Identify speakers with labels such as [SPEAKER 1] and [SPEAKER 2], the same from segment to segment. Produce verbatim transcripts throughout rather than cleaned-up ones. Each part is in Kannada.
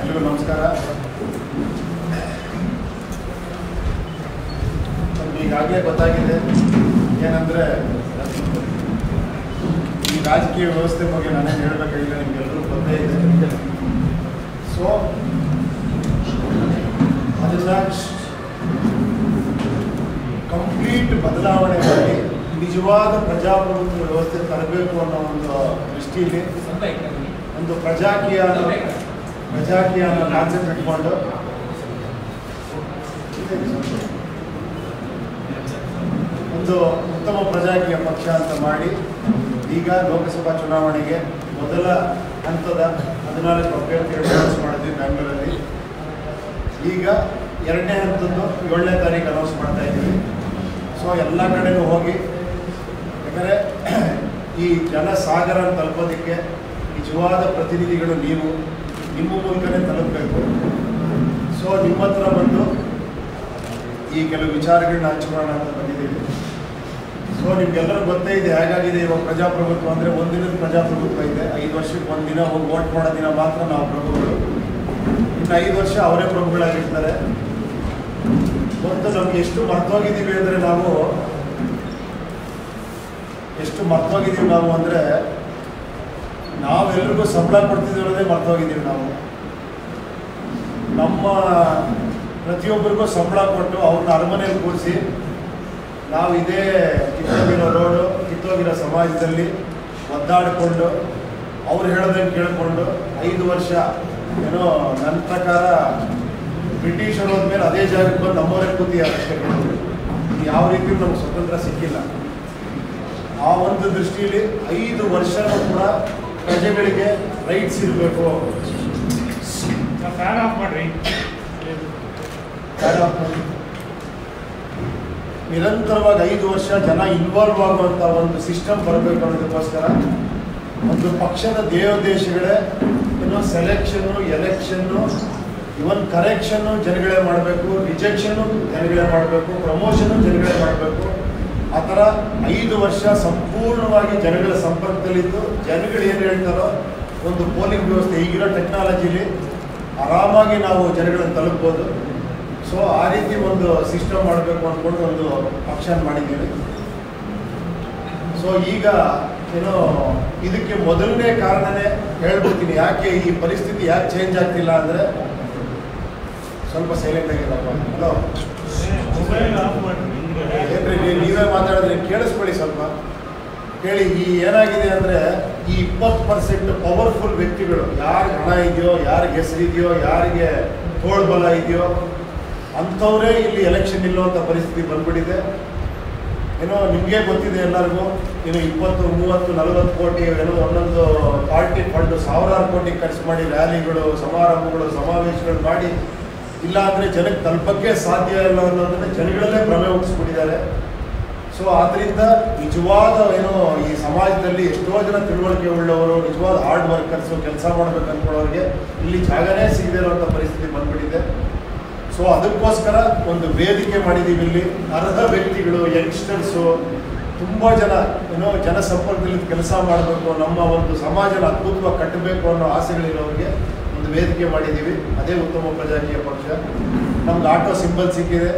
[SPEAKER 1] ಎಲ್ರಿಗೂ ನಮಸ್ಕಾರ. ಈಗಾಗಲೇ ಗೊತ್ತಾಗಿದೆ ಏನಂದರೆ ಈ ರಾಜಕೀಯ ವ್ಯವಸ್ಥೆ ಬಗ್ಗೆ ನಾನೇನು ಹೇಳಬೇಕಾಗಿಲ್ಲ, ನಿಮಗೆಲ್ಲರೂ ಗೊತ್ತೇ ಇದೆ. ಸೊ ಅದನ್ನು ಕಂಪ್ಲೀಟ್ ಬದಲಾವಣೆ ಮಾಡಿ ನಿಜವಾದ ಪ್ರಜಾಪ್ರಭುತ್ವ ವ್ಯವಸ್ಥೆ ತರಬೇಕು ಅನ್ನೋ ಒಂದು ದೃಷ್ಟಿಯಲ್ಲಿ ಒಂದು ಪ್ರಜಾಕೀಯ ಪ್ರಜಾಕೀಯ ಅನ್ನೋ ಕಾನ್ಸೆಪ್ಟ್ ಇಟ್ಕೊಂಡು ಒಂದು ಉತ್ತಮ ಪ್ರಜಾಕೀಯ ಪಕ್ಷ ಅಂತ ಮಾಡಿ ಈಗ ಲೋಕಸಭಾ ಚುನಾವಣೆಗೆ ಮೊದಲ ಹಂತದ ಹದಿನಾಲ್ಕು ಅಭ್ಯರ್ಥಿಗಳು ಅನೌನ್ಸ್ ಮಾಡಿದ್ವಿ ಬೆಂಗಳೂರಲ್ಲಿ. ಈಗ ಎರಡನೇ ಹಂತದ್ದು ಏಳನೇ ತಾರೀಕು ಅನೌನ್ಸ್ ಮಾಡ್ತಾ ಇದ್ದೀವಿ. ಸೊ ಎಲ್ಲ ಕಡೆಗೂ ಹೋಗಿ, ಯಾಕಂದರೆ ಈ ಜನಸಾಗರ ತಲುಪೋದಕ್ಕೆ ನಿಜವಾದ ಪ್ರತಿನಿಧಿಗಳು ನೀವು, ನಿಮ್ಮ ಮೂಲಕನೇ ತಲುಪಬೇಕು. ಸೊ ನಿಮ್ಮ ಹತ್ರ ಬಂದು ಈ ಕೆಲವು ವಿಚಾರಗಳನ್ನ ಹಂಚ್ಕೊಳ್ಳೋಣ ಅಂತ ಬಂದಿದ್ದೀವಿ. ಸೊ ನಿಮ್ಗೆಲ್ಲರೂ ಗೊತ್ತೇ ಇದೆ ಹೇಗಾಗಿದೆ ಇವಾಗ ಪ್ರಜಾಪ್ರಭುತ್ವ ಅಂದರೆ. ಒಂದಿನದ ಪ್ರಜಾಪ್ರಭುತ್ವ ಇದೆ, ಐದು ವರ್ಷಕ್ಕೆ ಒಂದು ದಿನ ಹೋಗಿ ವೋಟ್ ಮಾಡೋ ದಿನ ಮಾತ್ರ ನಾವು ಪ್ರಭುಗಳು, ಇನ್ನು ಐದು ವರ್ಷ ಅವರೇ ಪ್ರಭುಗಳಾಗಿರ್ತಾರೆ. ಮತ್ತು ನಮ್ಗೆ ಎಷ್ಟು ಮರ್ತೋಗಿದ್ದೀವಿ ಅಂದರೆ ನಾವು ಎಷ್ಟು ಮರ್ತೋಗಿದ್ದೀವಿ ನಾವು ಅಂದರೆ ನಾವೆಲ್ಲರಿಗೂ ಸಂಬಳ ಕೊಡ್ತಿದ್ದೀರೋದೇ ಮರ್ತೋಗಿದ್ದೀವಿ ನಾವು. ನಮ್ಮ ಪ್ರತಿಯೊಬ್ಬರಿಗೂ ಸಂಬಳ ಕೊಟ್ಟು ಅವ್ರನ್ನ ಅರಮನೆಯಲ್ಲಿ ಕೂರಿಸಿ ನಾವು ಇದೇ ಕಿತ್ತೋಗಿರೋ ರೋಡು, ಕಿತ್ತೋಗಿರೋ ಸಮಾಜದಲ್ಲಿ ಒದ್ದಾಡಿಕೊಂಡು ಅವ್ರು ಹೇಳೋದನ್ನು ಕೇಳಿಕೊಂಡು ಐದು ವರ್ಷ ಏನೋ ನನ್ನ ಪ್ರಕಾರ ಬ್ರಿಟಿಷರು ಹೋದ್ಮೇಲೆ ಅದೇ ಜಾಗಕ್ಕೆ ಬಂದು ನಮ್ಮವರೇ ಕೂತಿದ್ದಾರೆ ಅಷ್ಟೇ. ಯಾವ ರೀತಿ ನಮ್ಗೆ ಸ್ವತಂತ್ರ ಸಿಕ್ಕಿಲ್ಲ. ಆ ಒಂದು ದೃಷ್ಟಿಯಲ್ಲಿ ಐದು ವರ್ಷನೂ ಕೂಡ ಪ್ರಜೆಗಳಿಗೆ ರೈಟ್ಸ್ ಇರಬೇಕು.
[SPEAKER 2] ಫ್ಯಾನ್ ಆಫ್ ಮಾಡ್ರಿ.
[SPEAKER 1] ಫ್ಯಾನ್ ಆಫ್ ಮಾಡಿ. ನಿರಂತರವಾಗಿ ಐದು ವರ್ಷ ಜನ ಇನ್ವಾಲ್ವ್ ಆಗುವಂಥ ಒಂದು ಸಿಸ್ಟಮ್ ಬರಬೇಕು ಅನ್ನೋದಕ್ಕೋಸ್ಕರ ಒಂದು ಪಕ್ಷದ ದೇವೋದ್ದೇಶಗಳೇ ಏನೋ ಸೆಲೆಕ್ಷನ್ನು, ಎಲೆಕ್ಷನ್ನು, ಇವನ್ ಕರೆಕ್ಷನ್ನು ಜನಗಳೇ ಮಾಡಬೇಕು, ರಿಜೆಕ್ಷನ್ನು ಜನಗಳೇ ಮಾಡಬೇಕು, ಪ್ರಮೋಷನ್ನು ಜನಗಳೇ ಮಾಡಬೇಕು. ಆ ಥರ ಐದು ವರ್ಷ ಸಂಪೂರ್ಣವಾಗಿ ಜನಗಳ ಸಂಪರ್ಕದಲ್ಲಿದ್ದು ಜನಗಳು ಏನು ಹೇಳ್ತಾರೋ ಒಂದು ಪೋಲಿಂಗ್ ವ್ಯವಸ್ಥೆ ಈಗಿರೋ ಟೆಕ್ನಾಲಜಿಲಿ ಆರಾಮಾಗಿ ನಾವು ಜನಗಳನ್ನು ತಲುಪ್ಬೋದು. ಸೊ ಆ ರೀತಿ ಒಂದು ಸಿಸ್ಟಮ್ ಮಾಡಬೇಕು ಅಂದ್ಕೊಂಡು ಒಂದು ಪಕ್ಷ ಮಾಡಿದ್ದೀವಿ. ಸೊ ಈಗ ಏನೋ ಇದಕ್ಕೆ ಮೊದಲನೇ ಕಾರಣನೇ ಹೇಳ್ಬಿಡ್ತೀನಿ, ಯಾಕೆ ಈ ಪರಿಸ್ಥಿತಿ ಯಾಕೆ ಚೇಂಜ್ ಆಗ್ತಿಲ್ಲ ಅಂದರೆ. ಸ್ವಲ್ಪ ಸೈಲೆಂಟ್ ಆಗಿಲ್ಲಪ್ಪ. ಹಲೋ ಏನ್ರಿ ನೀವೇ ಮಾತಾಡಿದ್ರೆ ಕೇಳಿಸ್ಕೊಳ್ಳಿ, ಸ್ವಲ್ಪ ಕೇಳಿ. ಈ ಏನಾಗಿದೆ ಅಂದರೆ ಈ ಇಪ್ಪತ್ತು ಪರ್ಸೆಂಟ್ ಪವರ್ಫುಲ್ ವ್ಯಕ್ತಿಗಳು, ಯಾರಿಗೆ ಹಣ ಇದೆಯೋ, ಯಾರಿಗೆ ಹೆಸರಿದೆಯೋ, ಯಾರಿಗೆ ತೋಳ್ಬಲ ಇದೆಯೋ ಅಂಥವರೇ ಇಲ್ಲಿ ಎಲೆಕ್ಷನ್ ನಿಲ್ಲುವಂಥ ಪರಿಸ್ಥಿತಿ ಬಂದ್ಬಿಟ್ಟಿದೆ. ಏನೋ ನಿಮಗೆ ಗೊತ್ತಿದೆ ಎಲ್ಲರಿಗೂ, ಏನು ಇಪ್ಪತ್ತು ಮೂವತ್ತು ನಲವತ್ತು ಕೋಟಿ ಏನೋ ಒಂದೊಂದು ಪಾರ್ಟಿ ಫಂಡು ಸಾವಿರಾರು ಕೋಟಿ ಖರ್ಚು ಮಾಡಿ ರ್ಯಾಲಿಗಳು, ಸಮಾರಂಭಗಳು, ಸಮಾವೇಶಗಳು ಮಾಡಿ ಇಲ್ಲ ಅಂದರೆ ಜನಕ್ಕೆ ತಲುಪಕ್ಕೆ ಸಾಧ್ಯ ಇಲ್ಲ ಅನ್ನೋದನ್ನು ಜನಗಳಲ್ಲೇ ಭ್ರಮೆ ಹುಟ್ಟಿಸ್ಬಿಟ್ಟಿದ್ದಾರೆ. ಸೊ ಆದ್ದರಿಂದ ನಿಜವಾದ ಏನೋ ಈ ಸಮಾಜದಲ್ಲಿ ಎಷ್ಟೋ ಜನ ತಿಳುವಳಿಕೆ ಉಳ್ಳವರು, ನಿಜವಾದ ಹಾರ್ಡ್ ವರ್ಕರ್ಸು, ಕೆಲಸ ಮಾಡ್ಬೇಕು ಅಂದ್ಕೊಳ್ಳೋರಿಗೆ ಇಲ್ಲಿ ಜಾಗನೇ ಸಿಗದೇ ಇರುವಂಥ ಪರಿಸ್ಥಿತಿ ಬಂದ್ಬಿಟ್ಟಿದೆ. ಸೊ ಅದಕ್ಕೋಸ್ಕರ ಒಂದು ವೇದಿಕೆ ಮಾಡಿದ್ದೀವಿ. ಇಲ್ಲಿ ಅರ್ಹ ವ್ಯಕ್ತಿಗಳು, ಯಂಗ್ಸ್ಟರ್ಸು, ತುಂಬ ಜನ ಏನೋ ಜನಸಂಪರ್ಕದಲ್ಲಿ ಕೆಲಸ ಮಾಡಬೇಕು, ನಮ್ಮ ಒಂದು ಸಮಾಜನ ಅದ್ಭುತವಾಗಿ ಕಟ್ಟಬೇಕು ಅನ್ನೋ ಆಸೆಗಳಿರೋರಿಗೆ ಒಂದು ವೇದಿಕೆ ಮಾಡಿದ್ದೀವಿ. ಅದೇ ಉತ್ತಮ ಪ್ರಜಾಕೀಯ ಪಕ್ಷ. ನಮ್ಗೆ ಆಟೋ ಸಿಂಬಲ್ ಸಿಕ್ಕಿದೆ.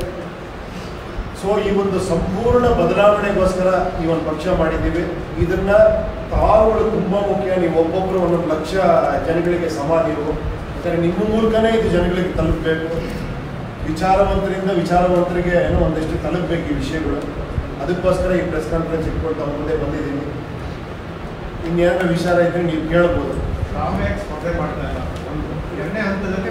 [SPEAKER 1] ಸೊ ಈ ಒಂದು ಸಂಪೂರ್ಣ ಬದಲಾವಣೆಗೋಸ್ಕರ ಈ ಒಂದು ಪಕ್ಷ ಮಾಡಿದ್ದೀವಿ. ಇದನ್ನು ತಾವುಗಳು ತುಂಬ ಮುಖ್ಯ. ನೀವು ಒಬ್ಬೊಬ್ಬರು ಒಂದೊಂದು ಲಕ್ಷ ಜನಗಳಿಗೆ ಸಮ ನೀವು, ಯಾಕಂದರೆ ನಿಮ್ಮ ಮೂಲಕನೇ ಇದು ಜನಗಳಿಗೆ ತಲುಪಬೇಕು. ವಿಚಾರವಂತರಿಂದ ವಿಚಾರವಂತರಿಗೆ ಏನೋ ಒಂದಷ್ಟು ತಲುಪಬೇಕು ಈ ವಿಷಯಗಳು. ಅದಕ್ಕೋಸ್ಕರ ಈ ಪ್ರೆಸ್ ಕಾನ್ಫರೆನ್ಸ್ ಇಟ್ಕೊಂಡು ತಮ್ಮ ಮುಂದೆ ಬಂದಿದ್ದೀನಿ. ಇನ್ನೇನಾದ್ರೂ ವಿಚಾರ ಇದ್ದರೆ ನೀವು ಕೇಳ್ಬೋದು.
[SPEAKER 2] ಸ್ಪರ್ಧೆ ಮಾಡ್ತಾ ಇಲ್ಲ. ಎರಡನೇ ಹಂತದಲ್ಲಿ